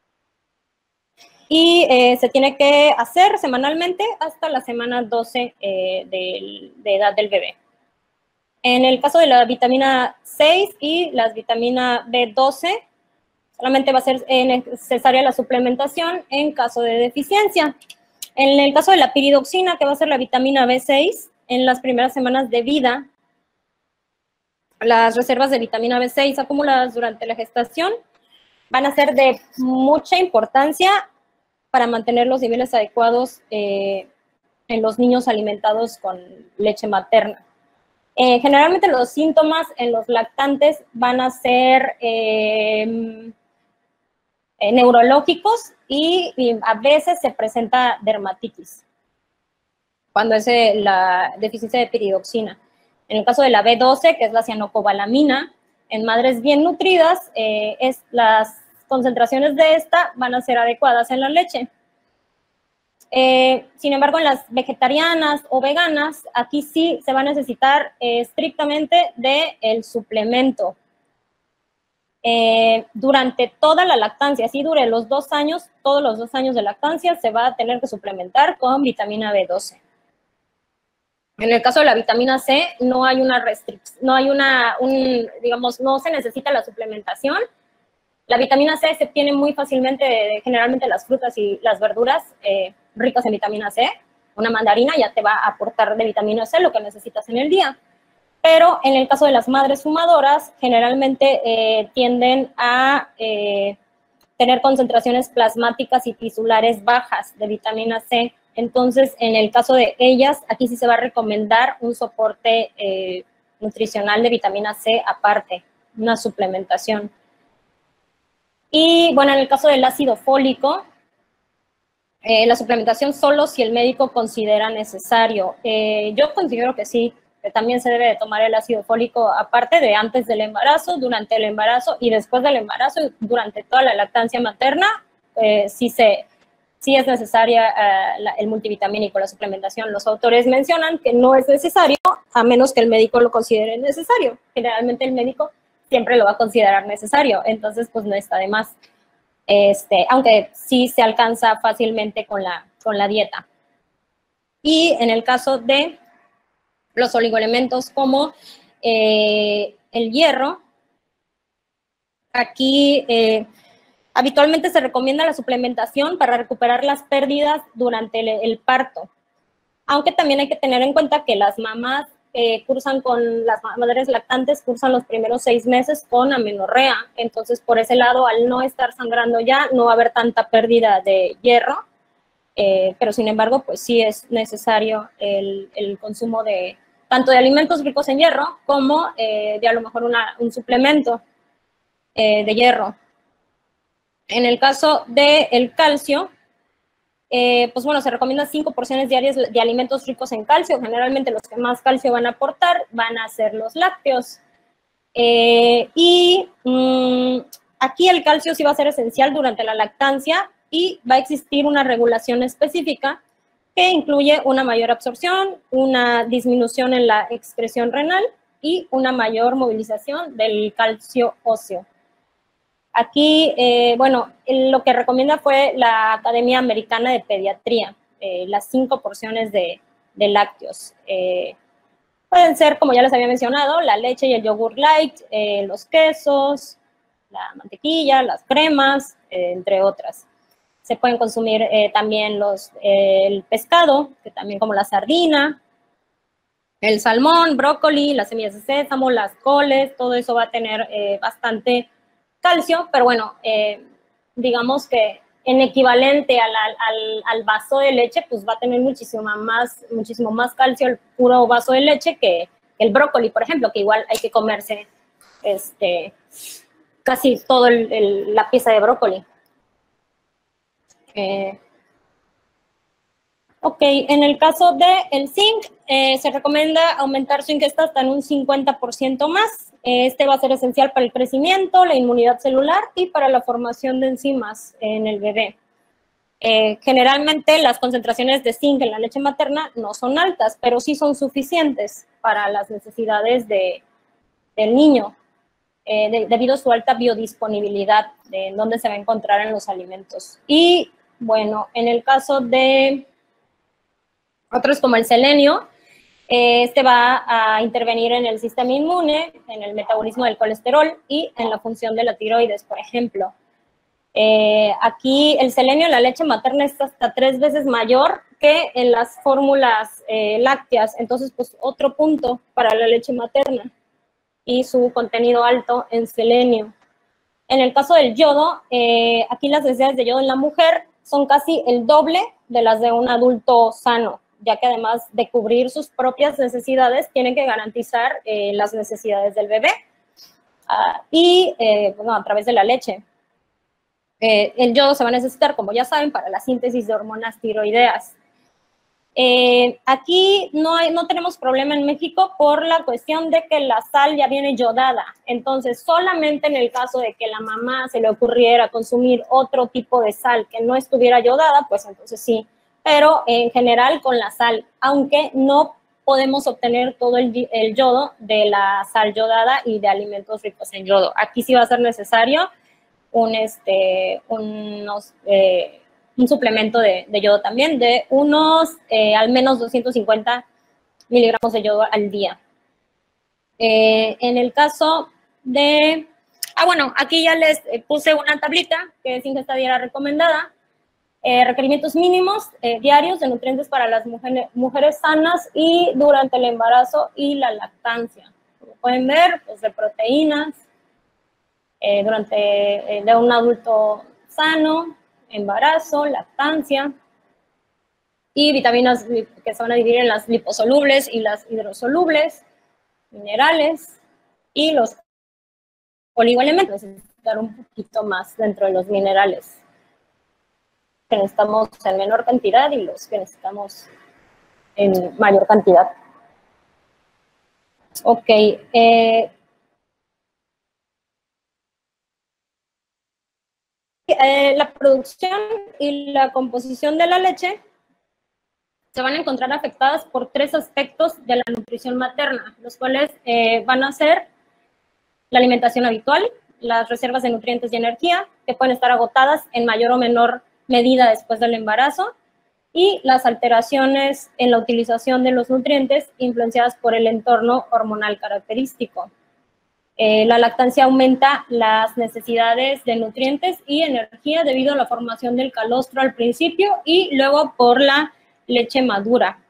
Y se tiene que hacer semanalmente hasta la semana 12 de edad del bebé. En el caso de la vitamina 6 y la vitamina B12, solamente va a ser necesaria la suplementación en caso de deficiencia. En el caso de la piridoxina, que va a ser la vitamina B6, en las primeras semanas de vida, las reservas de vitamina B6 acumuladas durante la gestación van a ser de mucha importancia para mantener los niveles adecuados en los niños alimentados con leche materna. Generalmente los síntomas en los lactantes van a ser neurológicos y a veces se presenta dermatitis cuando es la deficiencia de piridoxina. En el caso de la B12, que es la cianocobalamina, en madres bien nutridas, las concentraciones de esta van a ser adecuadas en la leche. Sin embargo, en las vegetarianas o veganas, aquí sí se va a necesitar estrictamente del suplemento. Durante toda la lactancia, así dure los 2 años, todos los 2 años de lactancia, se va a tener que suplementar con vitamina B12. En el caso de la vitamina C, no hay una restricción, no hay digamos, no se necesita la suplementación. La vitamina C se obtiene muy fácilmente, generalmente las frutas y las verduras ricas en vitamina C. Una mandarina ya te va a aportar de vitamina C lo que necesitas en el día. Pero en el caso de las madres fumadoras, generalmente tienden a tener concentraciones plasmáticas y tisulares bajas de vitamina C. Entonces, en el caso de ellas, aquí sí se va a recomendar un soporte nutricional de vitamina C aparte, una suplementación. Y, bueno, en el caso del ácido fólico, la suplementación solo si el médico considera necesario. Yo considero que sí, que también se debe de tomar el ácido fólico aparte de antes del embarazo, durante el embarazo y después del embarazo y durante toda la lactancia materna, sí es necesaria el multivitamínico, la suplementación. Los autores mencionan que no es necesario a menos que el médico lo considere necesario. Generalmente el médico siempre lo va a considerar necesario, entonces pues no está de más. Aunque sí se alcanza fácilmente con la dieta. Y en el caso de los oligoelementos como el hierro, aquí habitualmente se recomienda la suplementación para recuperar las pérdidas durante el parto. Aunque también hay que tener en cuenta que las mamás las madres lactantes cursan los primeros 6 meses con amenorrea. Entonces, por ese lado, al no estar sangrando ya, no va a haber tanta pérdida de hierro. Pero, sin embargo, pues sí es necesario el consumo tanto de alimentos ricos en hierro como de a lo mejor un suplemento de hierro. En el caso del calcio, pues bueno, se recomienda 5 porciones diarias de alimentos ricos en calcio. Generalmente los que más calcio van a aportar van a ser los lácteos. Aquí el calcio sí va a ser esencial durante la lactancia y va a existir una regulación específica que incluye una mayor absorción, una disminución en la excreción renal y una mayor movilización del calcio óseo. Aquí, bueno, lo que recomienda fue la Academia Americana de Pediatría, las 5 porciones de lácteos. Pueden ser, como ya les había mencionado, la leche y el yogur light, los quesos, la mantequilla, las cremas, entre otras. Se pueden consumir también el pescado, que también como la sardina, el salmón, brócoli, las semillas de sésamo, las coles, todo eso va a tener bastante calcio, pero bueno, digamos que en equivalente al vaso de leche, pues va a tener muchísimo más calcio el puro vaso de leche que el brócoli, por ejemplo, que igual hay que comerse casi toda la pieza de brócoli. Ok, en el caso del zinc, se recomienda aumentar su ingesta hasta en un 50% más. Este va a ser esencial para el crecimiento, la inmunidad celular y para la formación de enzimas en el bebé. Generalmente las concentraciones de zinc en la leche materna no son altas, pero sí son suficientes para las necesidades del niño, debido a su alta biodisponibilidad de dónde se va a encontrar en los alimentos. Y bueno, en el caso de otros como el selenio, este va a intervenir en el sistema inmune, en el metabolismo del colesterol y en la función de la tiroides, por ejemplo. Aquí el selenio en la leche materna es hasta 3 veces mayor que en las fórmulas lácteas, entonces pues otro punto para la leche materna y su contenido alto en selenio. En el caso del yodo, aquí las necesidades de yodo en la mujer son casi el doble de las de un adulto sano, ya que además de cubrir sus propias necesidades, tienen que garantizar las necesidades del bebé bueno, a través de la leche. El yodo se va a necesitar, como ya saben, para la síntesis de hormonas tiroideas. Aquí no tenemos problema en México por la cuestión de que la sal ya viene yodada. Entonces, solamente en el caso de que la mamá se le ocurriera consumir otro tipo de sal que no estuviera yodada, pues entonces sí. Pero en general con la sal, aunque no podemos obtener todo el yodo de la sal yodada y de alimentos ricos en yodo. Aquí sí va a ser necesario un suplemento de yodo también, de unos al menos 250 miligramos de yodo al día. En el caso de... bueno, aquí ya les puse una tablita que es ingesta diaria recomendada. Requerimientos mínimos diarios de nutrientes para las mujeres sanas y durante el embarazo y la lactancia. Como pueden ver, pues de proteínas, de un adulto sano, embarazo, lactancia, y vitaminas que se van a dividir en las liposolubles y las hidrosolubles, minerales, y los oligoelementos, necesitar un poquito más dentro de los minerales que necesitamos en menor cantidad y los que necesitamos en mayor cantidad. Ok, la producción y la composición de la leche se van a encontrar afectadas por 3 aspectos de la nutrición materna, los cuales van a ser la alimentación habitual, las reservas de nutrientes y energía, que pueden estar agotadas en mayor o menor medida después del embarazo, y las alteraciones en la utilización de los nutrientes influenciadas por el entorno hormonal característico. La lactancia aumenta las necesidades de nutrientes y energía debido a la formación del calostro al principio y luego por la leche madura.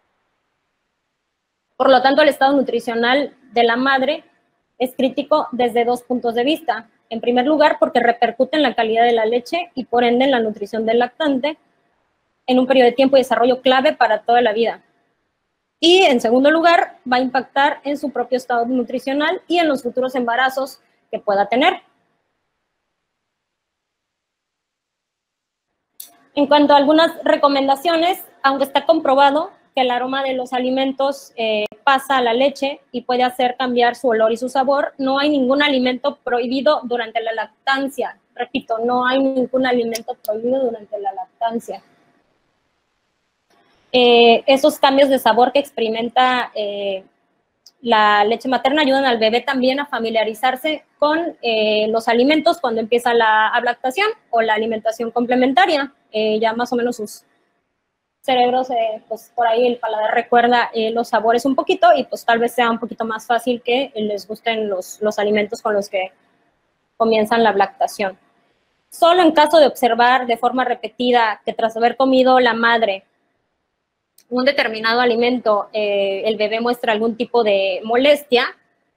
Por lo tanto, el estado nutricional de la madre es crítico desde 2 puntos de vista. En primer lugar, porque repercute en la calidad de la leche y por ende en la nutrición del lactante en un periodo de tiempo y desarrollo clave para toda la vida. Y en segundo lugar, va a impactar en su propio estado nutricional y en los futuros embarazos que pueda tener. En cuanto a algunas recomendaciones, aunque está comprobado que el aroma de los alimentos pasa a la leche y puede hacer cambiar su olor y su sabor, no hay ningún alimento prohibido durante la lactancia. Repito, no hay ningún alimento prohibido durante la lactancia. Esos cambios de sabor que experimenta la leche materna ayudan al bebé también a familiarizarse con los alimentos cuando empieza la lactación o la alimentación complementaria. Ya más o menos sus cerebros, pues por ahí el paladar recuerda los sabores un poquito y pues tal vez sea un poquito más fácil que les gusten los alimentos con los que comienzan la lactación. Solo en caso de observar de forma repetida que tras haber comido la madre un determinado alimento, el bebé muestra algún tipo de molestia,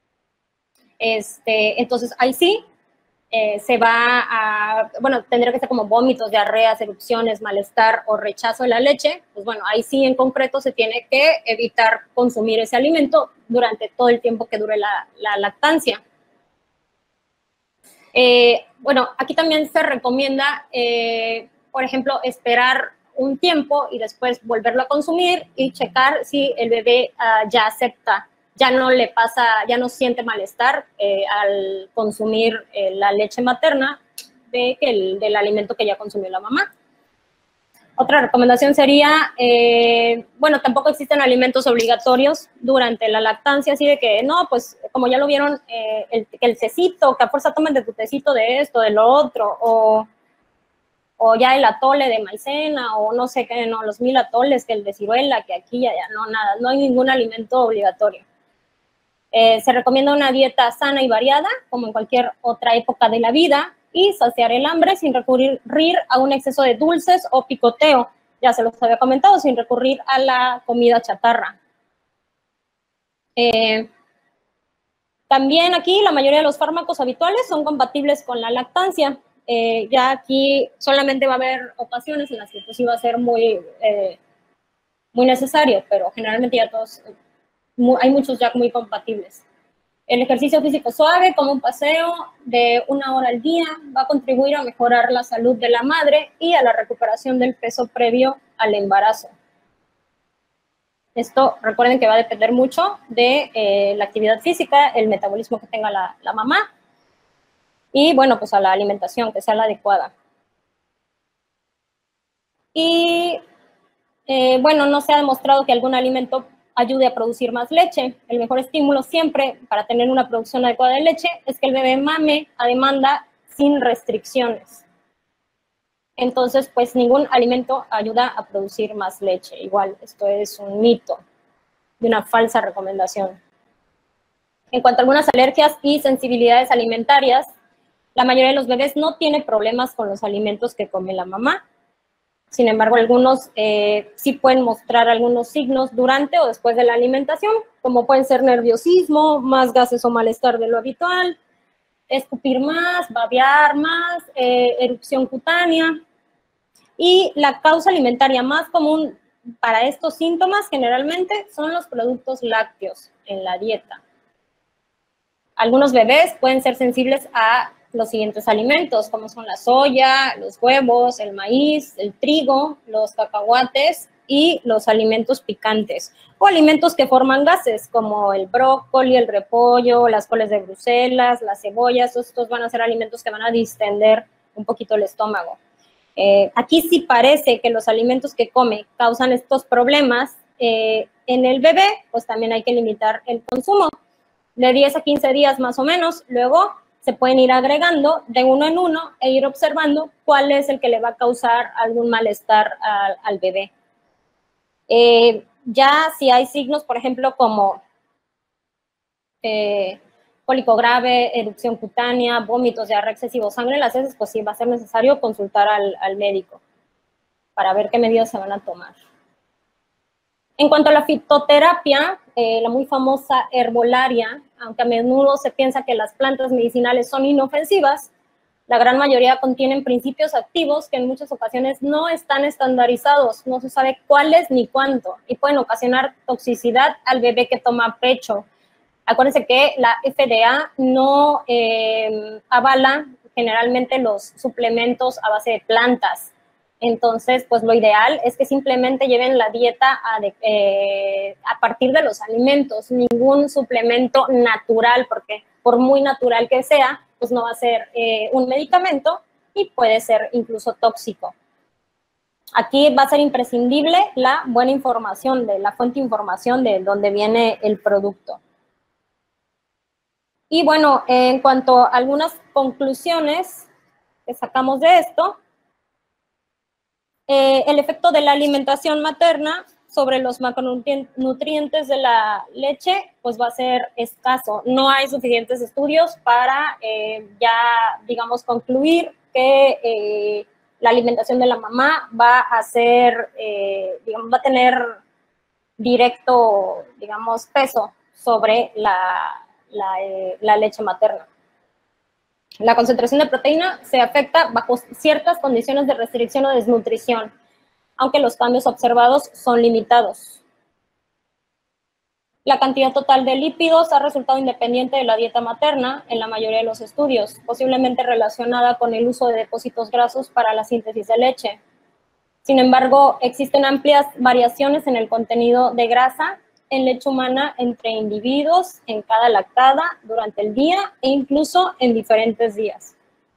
entonces ahí sí se va a, bueno, tendría que ser como vómitos, diarreas, erupciones, malestar o rechazo de la leche, pues bueno, ahí sí en concreto se tiene que evitar consumir ese alimento durante todo el tiempo que dure la lactancia. Bueno, aquí también se recomienda, por ejemplo, esperar un tiempo y después volverlo a consumir y checar si el bebé ya acepta, ya no le pasa, ya no siente malestar al consumir la leche materna del alimento que ya consumió la mamá. Otra recomendación sería, bueno, tampoco existen alimentos obligatorios durante la lactancia, así de que, no, pues, como ya lo vieron, el tecito, que a fuerza tomen de tu tecito de esto, de lo otro, o ya el atole de maicena, o no sé qué, no, los 1000 atoles, que el de ciruela, que aquí ya, no, nada, no hay ningún alimento obligatorio. Se recomienda una dieta sana y variada, como en cualquier otra época de la vida, y saciar el hambre sin recurrir a un exceso de dulces o picoteo, ya se los había comentado, sin recurrir a la comida chatarra. También aquí la mayoría de los fármacos habituales son compatibles con la lactancia. Ya aquí solamente va a haber ocasiones en las que pues sí va a ser muy necesario, pero generalmente ya todos, hay muchos ya muy compatibles. El ejercicio físico suave, como un paseo de 1 hora al día, va a contribuir a mejorar la salud de la madre y a la recuperación del peso previo al embarazo. Esto, recuerden que va a depender mucho de la actividad física, el metabolismo que tenga la mamá y, bueno, pues a la alimentación, que sea la adecuada. Y, bueno, no se ha demostrado que algún alimento ayude a producir más leche. El mejor estímulo siempre para tener una producción adecuada de leche es que el bebé mame a demanda sin restricciones. Entonces, pues ningún alimento ayuda a producir más leche. Igual, esto es un mito de una falsa recomendación. En cuanto a algunas alergias y sensibilidades alimentarias, la mayoría de los bebés no tiene problemas con los alimentos que come la mamá. Sin embargo, algunos sí pueden mostrar algunos signos durante o después de la alimentación, como pueden ser nerviosismo, más gases o malestar de lo habitual, escupir más, babear más, erupción cutánea. Y la causa alimentaria más común para estos síntomas generalmente son los productos lácteos en la dieta. Algunos bebés pueden ser sensibles a los siguientes alimentos, como son la soya, los huevos, el maíz, el trigo, los cacahuates y los alimentos picantes, o alimentos que forman gases, como el brócoli, el repollo, las coles de Bruselas, las cebollas. Estos van a ser alimentos que van a distender un poquito el estómago. Aquí sí parece que los alimentos que come causan estos problemas en el bebé, pues también hay que limitar el consumo de 10 a 15 días más o menos. Luego se pueden ir agregando de uno en uno e ir observando cuál es el que le va a causar algún malestar al bebé. Ya si hay signos, por ejemplo, como cólico grave, erupción cutánea, vómitos, diarrea excesivo, sangre en las heces, pues sí va a ser necesario consultar al médico para ver qué medidas se van a tomar. En cuanto a la fitoterapia, la muy famosa herbolaria, aunque a menudo se piensa que las plantas medicinales son inofensivas, la gran mayoría contienen principios activos que en muchas ocasiones no están estandarizados, no se sabe cuáles ni cuánto, y pueden ocasionar toxicidad al bebé que toma pecho. Acuérdense que la FDA no avala generalmente los suplementos a base de plantas. Entonces, pues lo ideal es que simplemente lleven la dieta a partir de los alimentos, ningún suplemento natural, porque por muy natural que sea, pues no va a ser un medicamento y puede ser incluso tóxico. Aquí va a ser imprescindible la buena información, la fuente de información de dónde viene el producto. Y bueno, en cuanto a algunas conclusiones que sacamos de esto, el efecto de la alimentación materna sobre los macronutrientes de la leche, pues va a ser escaso. No hay suficientes estudios para ya, digamos, concluir que la alimentación de la mamá va a ser, digamos, va a tener directo, digamos, peso sobre la leche materna. La concentración de proteína se afecta bajo ciertas condiciones de restricción o desnutrición, aunque los cambios observados son limitados. La cantidad total de lípidos ha resultado independiente de la dieta materna en la mayoría de los estudios, posiblemente relacionada con el uso de depósitos grasos para la síntesis de leche. Sin embargo, existen amplias variaciones en el contenido de grasa en leche humana entre individuos en cada lactada durante el día e incluso en diferentes días.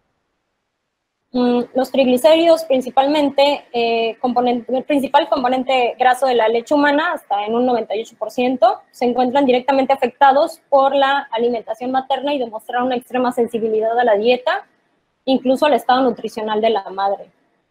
Los triglicéridos, principalmente, el principal componente graso de la leche humana, hasta en un 98%, se encuentran directamente afectados por la alimentación materna y demostraron una extrema sensibilidad a la dieta, incluso al estado nutricional de la madre.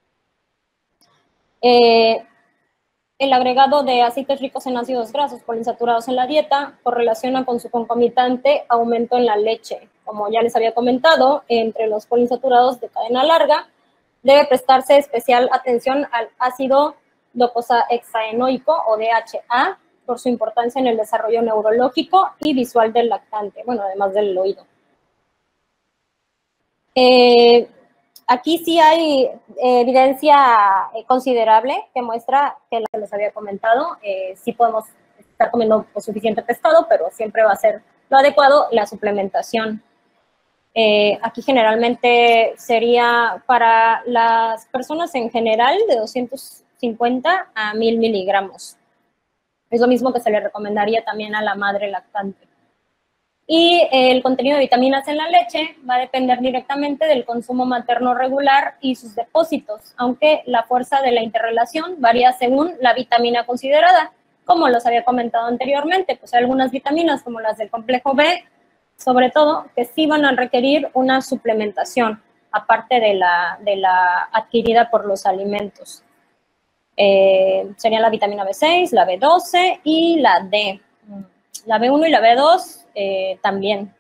El agregado de aceites ricos en ácidos grasos poliinsaturados en la dieta correlaciona con su concomitante aumento en la leche. Como ya les había comentado, entre los poliinsaturados de cadena larga debe prestarse especial atención al ácido docosahexaenoico o DHA por su importancia en el desarrollo neurológico y visual del lactante, bueno, además del oído. Aquí sí hay evidencia considerable que muestra que, lo que les había comentado, sí podemos estar comiendo suficiente pescado, pero siempre va a ser lo adecuado la suplementación. Aquí generalmente sería para las personas en general de 250 a 1000 miligramos. Es lo mismo que se le recomendaría también a la madre lactante. Y el contenido de vitaminas en la leche va a depender directamente del consumo materno regular y sus depósitos, aunque la fuerza de la interrelación varía según la vitamina considerada. Como los había comentado anteriormente, pues hay algunas vitaminas como las del complejo B, sobre todo, que sí van a requerir una suplementación, aparte de la adquirida por los alimentos. Serían la vitamina B6, la B12 y la D. La B1 y la B2 también.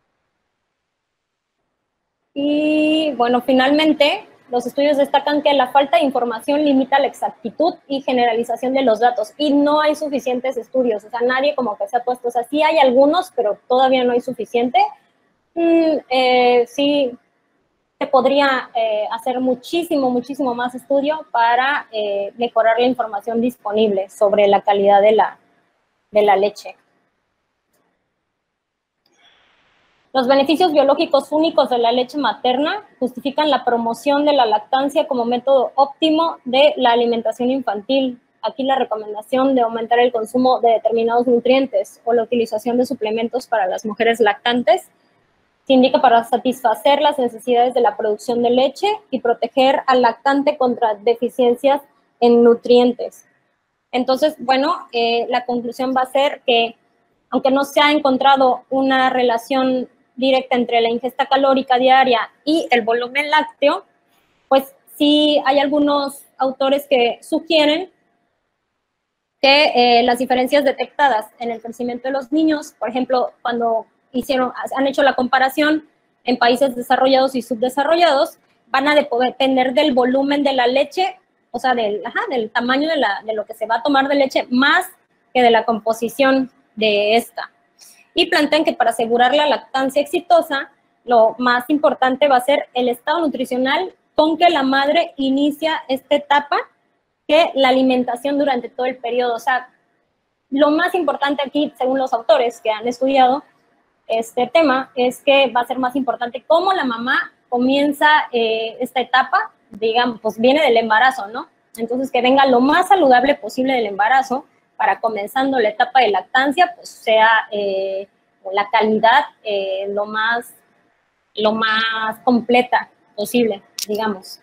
Y bueno, finalmente, los estudios destacan que la falta de información limita la exactitud y generalización de los datos y no hay suficientes estudios, o sea, nadie como que se ha puesto, o sea, sí hay algunos, pero todavía no hay suficiente. Sí, se podría hacer muchísimo más estudio para mejorar la información disponible sobre la calidad de la leche. Los beneficios biológicos únicos de la leche materna justifican la promoción de la lactancia como método óptimo de la alimentación infantil. Aquí la recomendación de aumentar el consumo de determinados nutrientes o la utilización de suplementos para las mujeres lactantes se indica para satisfacer las necesidades de la producción de leche y proteger al lactante contra deficiencias en nutrientes. Entonces, bueno, la conclusión va a ser que aunque no se ha encontrado una relación directa entre la ingesta calórica diaria y el volumen lácteo, pues sí hay algunos autores que sugieren que las diferencias detectadas en el crecimiento de los niños, por ejemplo, cuando han hecho la comparación en países desarrollados y subdesarrollados, van a depender del volumen de la leche, o sea, del tamaño de lo que se va a tomar de leche, más que de la composición de esta. Y plantean que para asegurar la lactancia exitosa, lo más importante va a ser el estado nutricional con que la madre inicia esta etapa, que la alimentación durante todo el periodo. O sea, lo más importante aquí, según los autores que han estudiado este tema, es que va a ser más importante cómo la mamá comienza esta etapa, digamos, pues viene del embarazo, ¿no? Entonces, que venga lo más saludable posible del embarazo para comenzando la etapa de lactancia, pues sea la calidad lo más completa posible, digamos.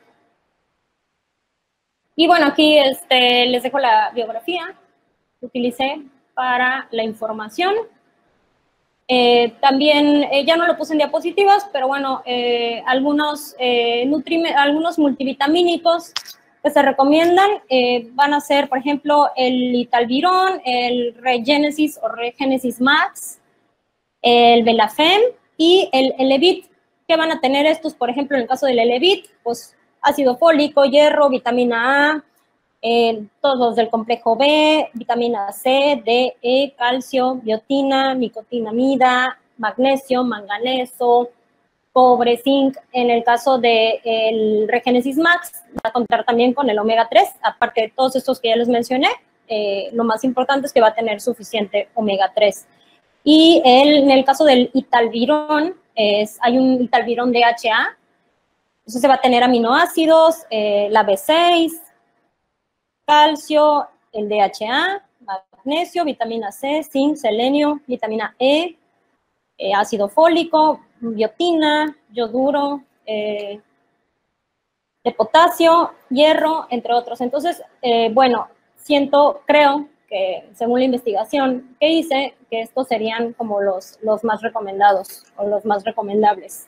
Y bueno, aquí les dejo la biografía que utilicé para la información. También, ya no lo puse en diapositivas, pero bueno, algunos multivitamínicos que se recomiendan van a ser, por ejemplo, el Italvirón, el Regenesis o Regenesis Max, el Belafem y el Elevit. ¿Qué van a tener estos? Por ejemplo, en el caso del Elevit, pues ácido fólico, hierro, vitamina A, todos los del complejo B, vitamina C, D, E, calcio, biotina, nicotinamida, magnesio, manganeso, cobre, zinc. En el caso del Regenesis Max, va a contar también con el omega 3, aparte de todos estos que ya les mencioné. Lo más importante es que va a tener suficiente omega 3. Y en el caso del Italvirón, hay un Italvirón DHA, entonces se va a tener aminoácidos, la B6, calcio, el DHA, magnesio, vitamina C, zinc, selenio, vitamina E, ácido fólico, biotina, yoduro, de potasio, hierro, entre otros. Entonces, bueno, creo que según la investigación que hice, que estos serían como los más recomendados o los más recomendables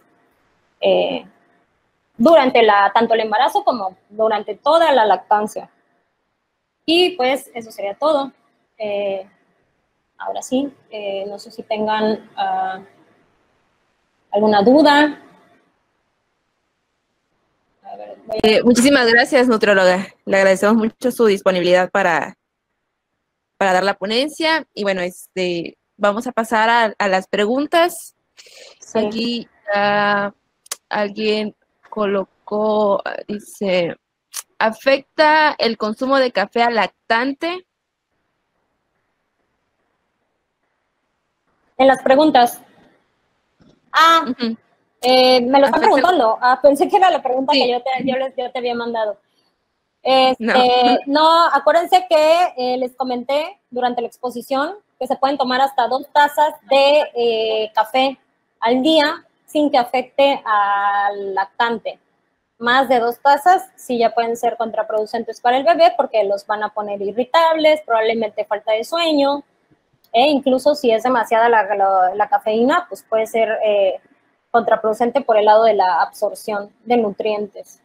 durante tanto el embarazo como durante toda la lactancia. Y pues eso sería todo. Ahora sí, no sé si tengan alguna duda. A ver, Muchísimas gracias, nutrióloga. Le agradecemos mucho su disponibilidad para dar la ponencia. Y bueno, vamos a pasar a las preguntas. Sí. Aquí alguien colocó, dice, ¿afecta el consumo de café al lactante? En las preguntas. Me lo están preguntando. Pensé que era la pregunta sí. que yo te había mandado. No, acuérdense que les comenté durante la exposición que se pueden tomar hasta 2 tazas de café al día sin que afecte al lactante. Más de 2 tazas sí ya pueden ser contraproducentes para el bebé porque los van a poner irritables, probablemente falta de sueño, incluso si es demasiada la cafeína, pues puede ser contraproducente por el lado de la absorción de nutrientes.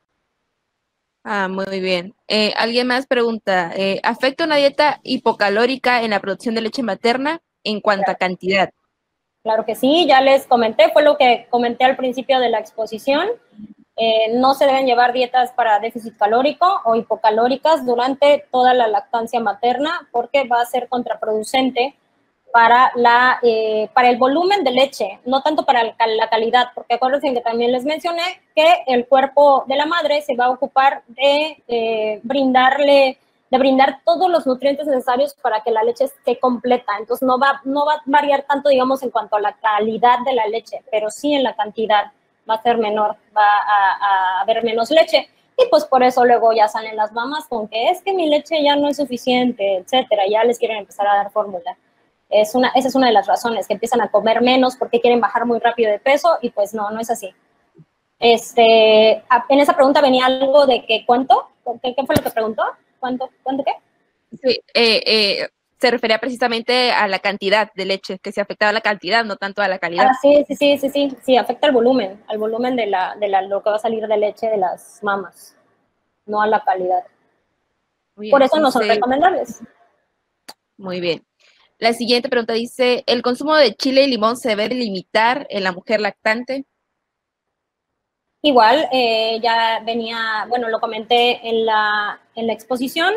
Muy bien. ¿Alguien más pregunta? ¿Afecta una dieta hipocalórica en la producción de leche materna en cuanto a cantidad? Claro que sí, ya les comenté, fue lo que comenté al principio de la exposición. No se deben llevar dietas para déficit calórico o hipocalóricas durante toda la lactancia materna porque va a ser contraproducente para el volumen de leche, no tanto para la calidad, porque acuérdense que también les mencioné que el cuerpo de la madre se va a ocupar de brindar todos los nutrientes necesarios para que la leche esté completa. Entonces no va a variar tanto, digamos, en cuanto a la calidad de la leche, pero sí en la cantidad va a ser menor, va a haber menos leche. Y pues por eso luego ya salen las mamás con que es que mi leche ya no es suficiente, etcétera, ya les quieren empezar a dar fórmula. Esa es una de las razones, que empiezan a comer menos porque quieren bajar muy rápido de peso y pues no es así. En esa pregunta venía algo de que ¿cuánto? ¿Qué fue lo que preguntó? ¿Cuánto qué? Sí, se refería precisamente a la cantidad de leche, que se afectaba a la cantidad, no tanto a la calidad. Sí, afecta al volumen de lo que va a salir de leche de las mamas, no a la calidad. Bien, por eso no son recomendables. Muy bien. La siguiente pregunta dice, ¿el consumo de chile y limón se debe limitar en la mujer lactante? Igual, ya venía, bueno, lo comenté en la exposición,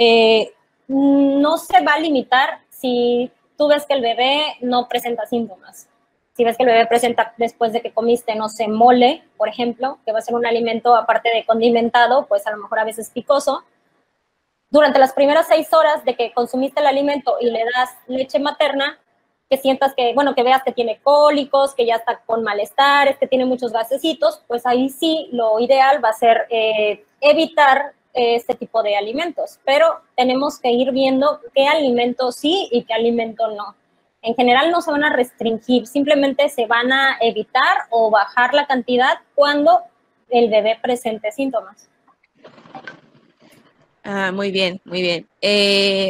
no se va a limitar si tú ves que el bebé no presenta síntomas. Si ves que el bebé presenta después de que comiste, no sé, mole, por ejemplo, que va a ser un alimento aparte de condimentado, pues a lo mejor a veces picoso. Durante las primeras 6 horas de que consumiste el alimento y le das leche materna, que sientas que, bueno, que veas que tiene cólicos, que ya está con malestares, que tiene muchos gasecitos, pues ahí sí lo ideal va a ser evitar este tipo de alimentos. Pero tenemos que ir viendo qué alimento sí y qué alimento no. En general no se van a restringir, simplemente se van a evitar o bajar la cantidad cuando el bebé presente síntomas. Muy bien, muy bien.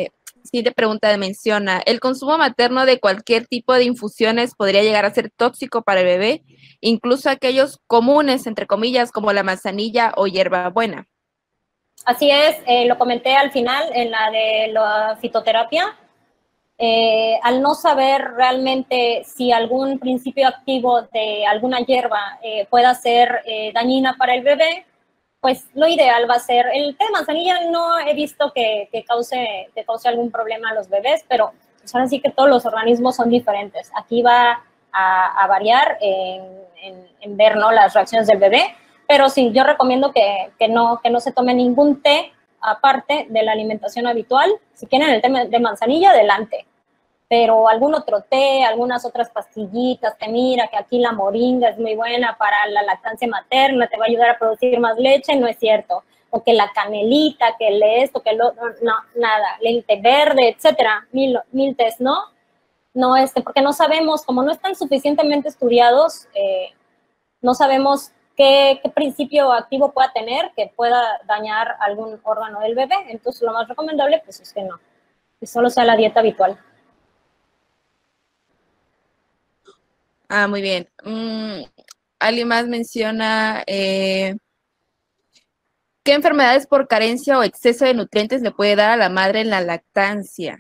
siguiente pregunta menciona, ¿el consumo materno de cualquier tipo de infusiones podría llegar a ser tóxico para el bebé? Incluso aquellos comunes, entre comillas, como la manzanilla o hierbabuena. Así es, lo comenté al final en la de la fitoterapia. Al no saber realmente si algún principio activo de alguna hierba pueda ser dañina para el bebé, pues lo ideal va a ser, el té de manzanilla no he visto que cause algún problema a los bebés, pero pues ahora sí que todos los organismos son diferentes. Aquí va a variar en ver, ¿no?, las reacciones del bebé, pero sí, yo recomiendo que no se tome ningún té aparte de la alimentación habitual. Si quieren el té de manzanilla, adelante. Pero algún otro té, algunas otras pastillitas, que mira que aquí la moringa es muy buena para la lactancia materna, te va a ayudar a producir más leche, no es cierto. O que la canelita, que esto, que lo otro, no, nada. El té verde, etcétera, mil tés, ¿no? No, porque no sabemos, como no están suficientemente estudiados, no sabemos qué principio activo pueda tener que pueda dañar algún órgano del bebé. Entonces, lo más recomendable, pues, es que no, que solo sea la dieta habitual. Ah, muy bien. Alguien más menciona ¿qué enfermedades por carencia o exceso de nutrientes le puede dar a la madre en la lactancia?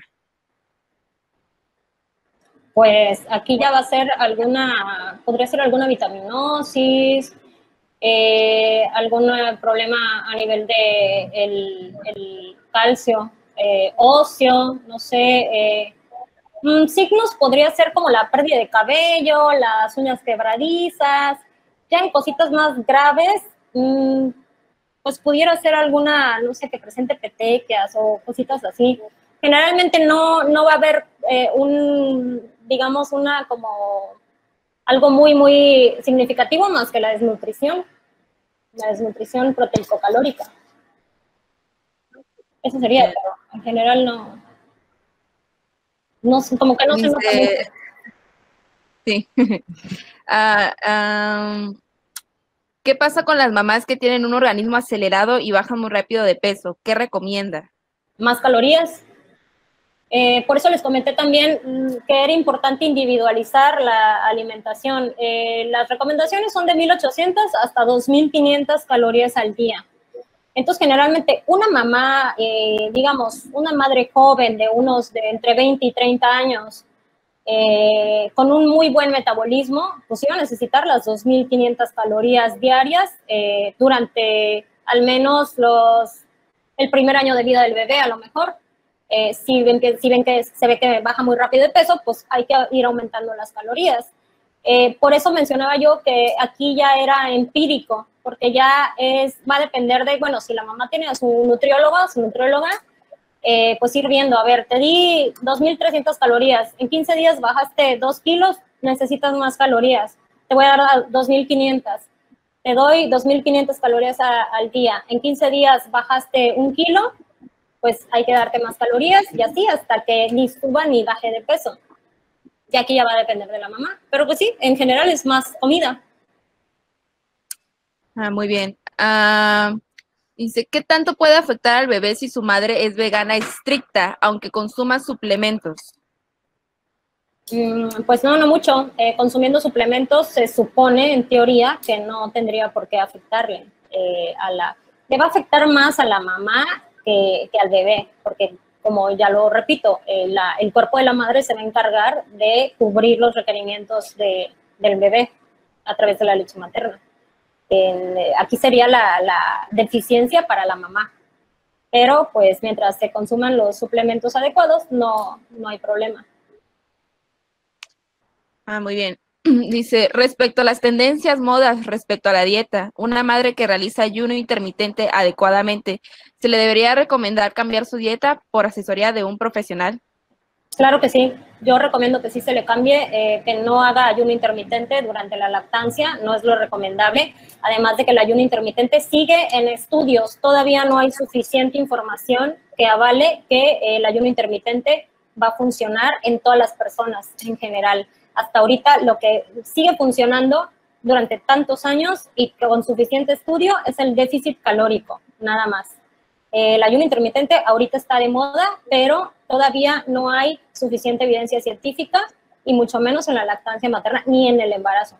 Pues aquí ya va a ser podría ser alguna vitaminosis, algún problema a nivel de el calcio óseo, no sé. Signos podría ser como la pérdida de cabello, las uñas quebradizas. Ya en cositas más graves, pues pudiera ser alguna, no sé, que presente petequias o cositas así. Generalmente no va a haber digamos, algo muy, muy significativo más que la desnutrición proteico-calórica. Eso sería, pero en general no, como que no se nota mucho. Sí. ¿Qué pasa con las mamás que tienen un organismo acelerado y bajan muy rápido de peso? ¿Qué recomienda? Más calorías. Por eso les comenté también que era importante individualizar la alimentación. Las recomendaciones son de 1,800 hasta 2,500 calorías al día. Entonces, generalmente, una mamá, digamos, una madre joven de entre 20 y 30 años, con un muy buen metabolismo, pues iba a necesitar las 2,500 calorías diarias durante al menos el primer año de vida del bebé, a lo mejor. Si ven que se ve que baja muy rápido de peso, pues hay que ir aumentando las calorías. Por eso mencionaba yo que aquí ya era empírico, porque ya va a depender de, bueno, si la mamá tiene a su nutrióloga, pues ir viendo, a ver, te di 2,300 calorías, en 15 días bajaste 2 kilos, necesitas más calorías, te voy a dar 2,500, te doy 2,500 calorías al día, en 15 días bajaste 1 kilo, pues hay que darte más calorías y así hasta que ni suba ni baje de peso. Y aquí ya va a depender de la mamá. Pero pues sí, en general es más comida. Muy bien. Dice, ¿qué tanto puede afectar al bebé si su madre es vegana estricta, aunque consuma suplementos? Pues no mucho. Consumiendo suplementos se supone, en teoría, que no tendría por qué afectarle. Le va a afectar más a la mamá que al bebé, porque como ya lo repito, el cuerpo de la madre se va a encargar de cubrir los requerimientos del bebé a través de la leche materna. Aquí sería la deficiencia para la mamá. Pero pues mientras se consuman los suplementos adecuados, no hay problema. Muy bien. Dice, respecto a las tendencias, modas, respecto a la dieta, una madre que realiza ayuno intermitente adecuadamente, ¿se le debería recomendar cambiar su dieta por asesoría de un profesional? Claro que sí. Yo recomiendo que sí se le cambie, que no haga ayuno intermitente durante la lactancia, no es lo recomendable. Además de que el ayuno intermitente sigue en estudios, todavía no hay suficiente información que avale que el ayuno intermitente va a funcionar en todas las personas en general. Hasta ahorita lo que sigue funcionando durante tantos años y con suficiente estudio es el déficit calórico, nada más. El ayuno intermitente ahorita está de moda, pero todavía no hay suficiente evidencia científica y mucho menos en la lactancia materna ni en el embarazo.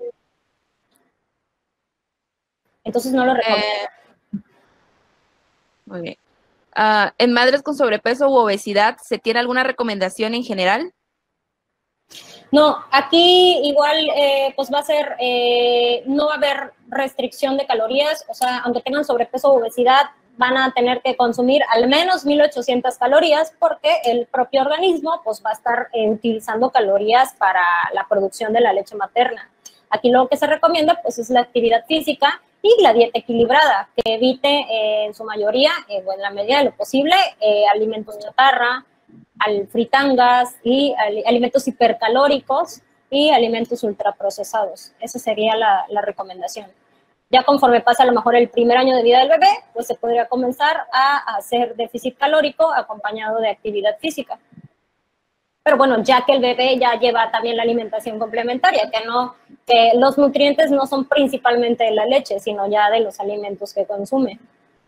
Entonces no lo recomiendo. Muy bien. ¿En madres con sobrepeso u obesidad se tiene alguna recomendación en general? No, aquí igual pues va a ser, no va a haber restricción de calorías, o sea, aunque tengan sobrepeso o obesidad, van a tener que consumir al menos 1.800 calorías porque el propio organismo pues va a estar utilizando calorías para la producción de la leche materna. Aquí lo que se recomienda pues es la actividad física y la dieta equilibrada, que evite en su mayoría, o en la medida de lo posible, alimentos chatarra, fritangas y alimentos hipercalóricos y alimentos ultraprocesados. Esa sería la recomendación. Ya conforme pasa a lo mejor el primer año de vida del bebé, pues se podría comenzar a hacer déficit calórico acompañado de actividad física. Pero bueno, ya que el bebé ya lleva también la alimentación complementaria, que los nutrientes no son principalmente de la leche, sino ya de los alimentos que consume.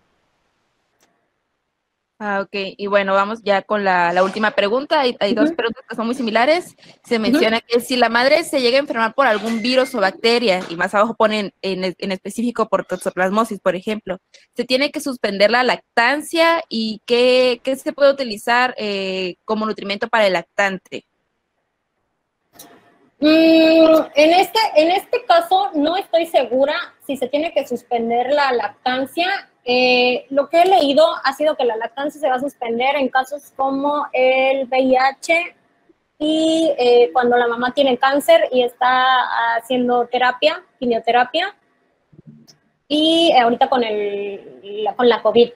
Ok, y bueno, vamos ya con la última pregunta. Hay dos preguntas que son muy similares. Se menciona que si la madre se llega a enfermar por algún virus o bacteria, y más abajo ponen en específico por toxoplasmosis, por ejemplo, ¿se tiene que suspender la lactancia y qué se puede utilizar como nutrimento para el lactante? En este caso no estoy segura si se tiene que suspender la lactancia. Lo que he leído ha sido que la lactancia se va a suspender en casos como el VIH y cuando la mamá tiene cáncer y está haciendo quimioterapia, y ahorita con la COVID.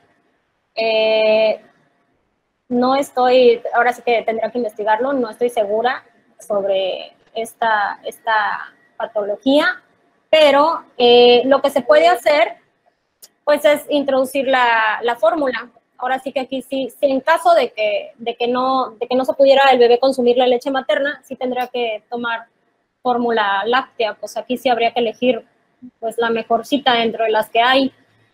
No estoy, ahora sí que tendría que investigarlo, no estoy segura sobre esta patología, pero lo que se puede hacer pues es introducir la fórmula. Ahora sí que aquí sí, en caso de que no se pudiera el bebé consumir la leche materna, sí tendría que tomar fórmula láctea, pues aquí sí habría que elegir pues la mejorcita dentro de las que hay.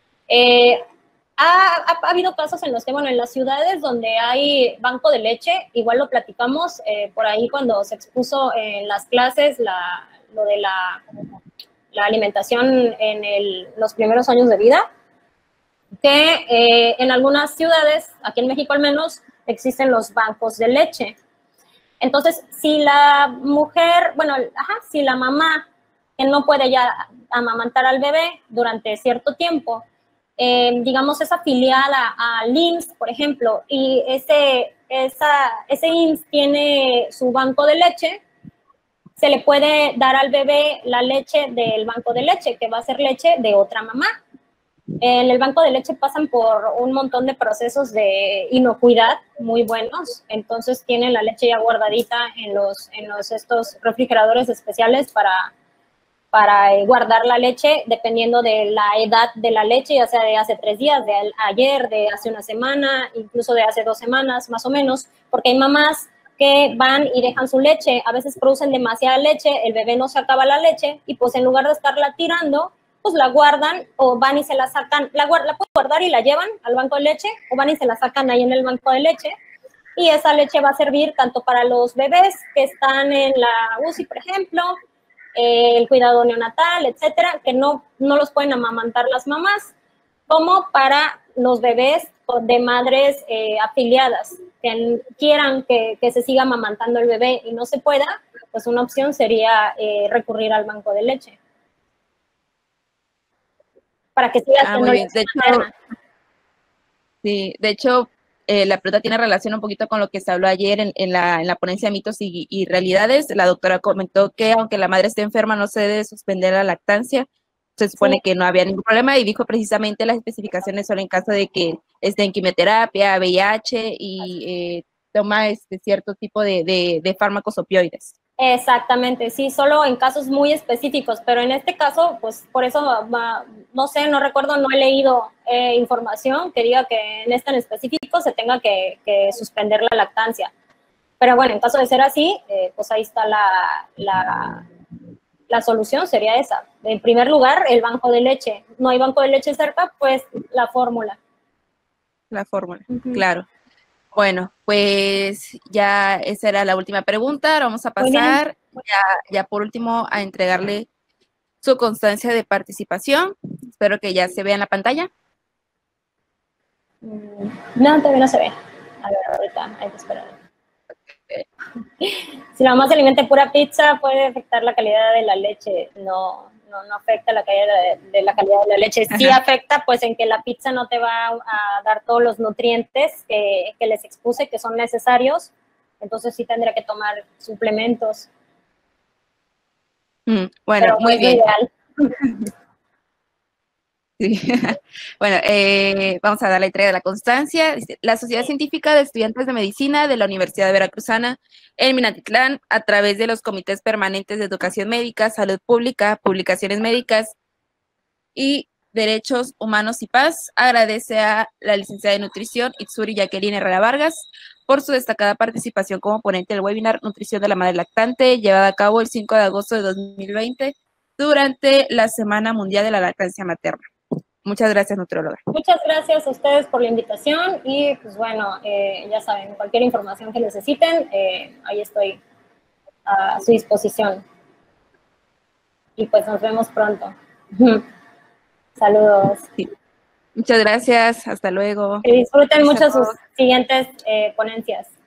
Ha habido casos en los que, bueno, en las ciudades donde hay banco de leche, igual lo platicamos por ahí cuando se expuso en las clases lo de la alimentación en los primeros años de vida, que en algunas ciudades, aquí en México al menos, existen los bancos de leche. Entonces, si la mujer, si la mamá que no puede ya amamantar al bebé durante cierto tiempo, digamos, es afiliada al IMSS, por ejemplo, y ese IMSS tiene su banco de leche, se le puede dar al bebé la leche del banco de leche, que va a ser leche de otra mamá. En el banco de leche pasan por un montón de procesos de inocuidad muy buenos, entonces tienen la leche ya guardadita en estos refrigeradores especiales para guardar la leche dependiendo de la edad de la leche, ya sea de hace 3 días, de ayer, de hace una semana, incluso de hace 2 semanas más o menos, porque hay mamás que van y dejan su leche, a veces producen demasiada leche, el bebé no se acaba la leche y pues en lugar de estarla tirando, pues la guardan o van y se la sacan, la pueden guardar y la llevan al banco de leche o van y se la sacan ahí en el banco de leche. Y esa leche va a servir tanto para los bebés que están en la UCI, por ejemplo, el cuidado neonatal, etcétera, que no los pueden amamantar las mamás, como para los bebés de madres afiliadas, que quieran que se siga amamantando el bebé y no se pueda, pues una opción sería recurrir al banco de leche. Para que siga muy bien. De hecho, la pregunta tiene relación un poquito con lo que se habló ayer en la ponencia de mitos y realidades. La doctora comentó que aunque la madre esté enferma no se debe suspender la lactancia. Se supone que no había ningún problema y dijo precisamente las especificaciones solo en caso de que esté en quimioterapia, VIH y toma cierto tipo de fármacos opioides. Exactamente, sí, solo en casos muy específicos, pero en este caso, pues por eso, no sé, no recuerdo, no he leído información que diga que en este en específico se tenga que suspender la lactancia. Pero bueno, en caso de ser así, pues ahí está la solución, sería esa. En primer lugar, el banco de leche. No hay banco de leche cerca, pues la fórmula. la fórmula, Ujú. claro. Bueno, pues ya esa era la última pregunta. Ahora vamos a Muy bien. pasar ya por último a entregarle su constancia de participación. Espero que ya se vea en la pantalla. No, todavía no se ve. A ver, ahorita hay que esperar. Si la mamá se alimenta de pura pizza, puede afectar la calidad de la leche. No, no afecta la calidad de la calidad de la leche. Sí afecta, pues, en que la pizza no te va a dar todos los nutrientes que les expuse, que son necesarios. Entonces sí tendría que tomar suplementos. Bueno, Pero no muy es lo bien. ideal. Sí. Bueno, vamos a dar la entrega de la constancia. Dice, la Sociedad Científica de Estudiantes de Medicina de la Universidad Veracruzana en Minatitlán, a través de los comités permanentes de educación médica, salud pública, publicaciones médicas y derechos humanos y paz, agradece a la licenciada de nutrición Itsuri Jacqueline Herrera Vargas por su destacada participación como ponente del webinar Nutrición de la Madre Lactante, llevada a cabo el 5 de agosto de 2020 durante la Semana Mundial de la Lactancia Materna. Muchas gracias, nutrióloga. Muchas gracias a ustedes por la invitación y pues bueno, ya saben, cualquier información que necesiten, ahí estoy a su disposición. Y pues nos vemos pronto. Saludos. Sí. Muchas gracias, hasta luego. Que disfruten Gracias a mucho sus todos. siguientes ponencias.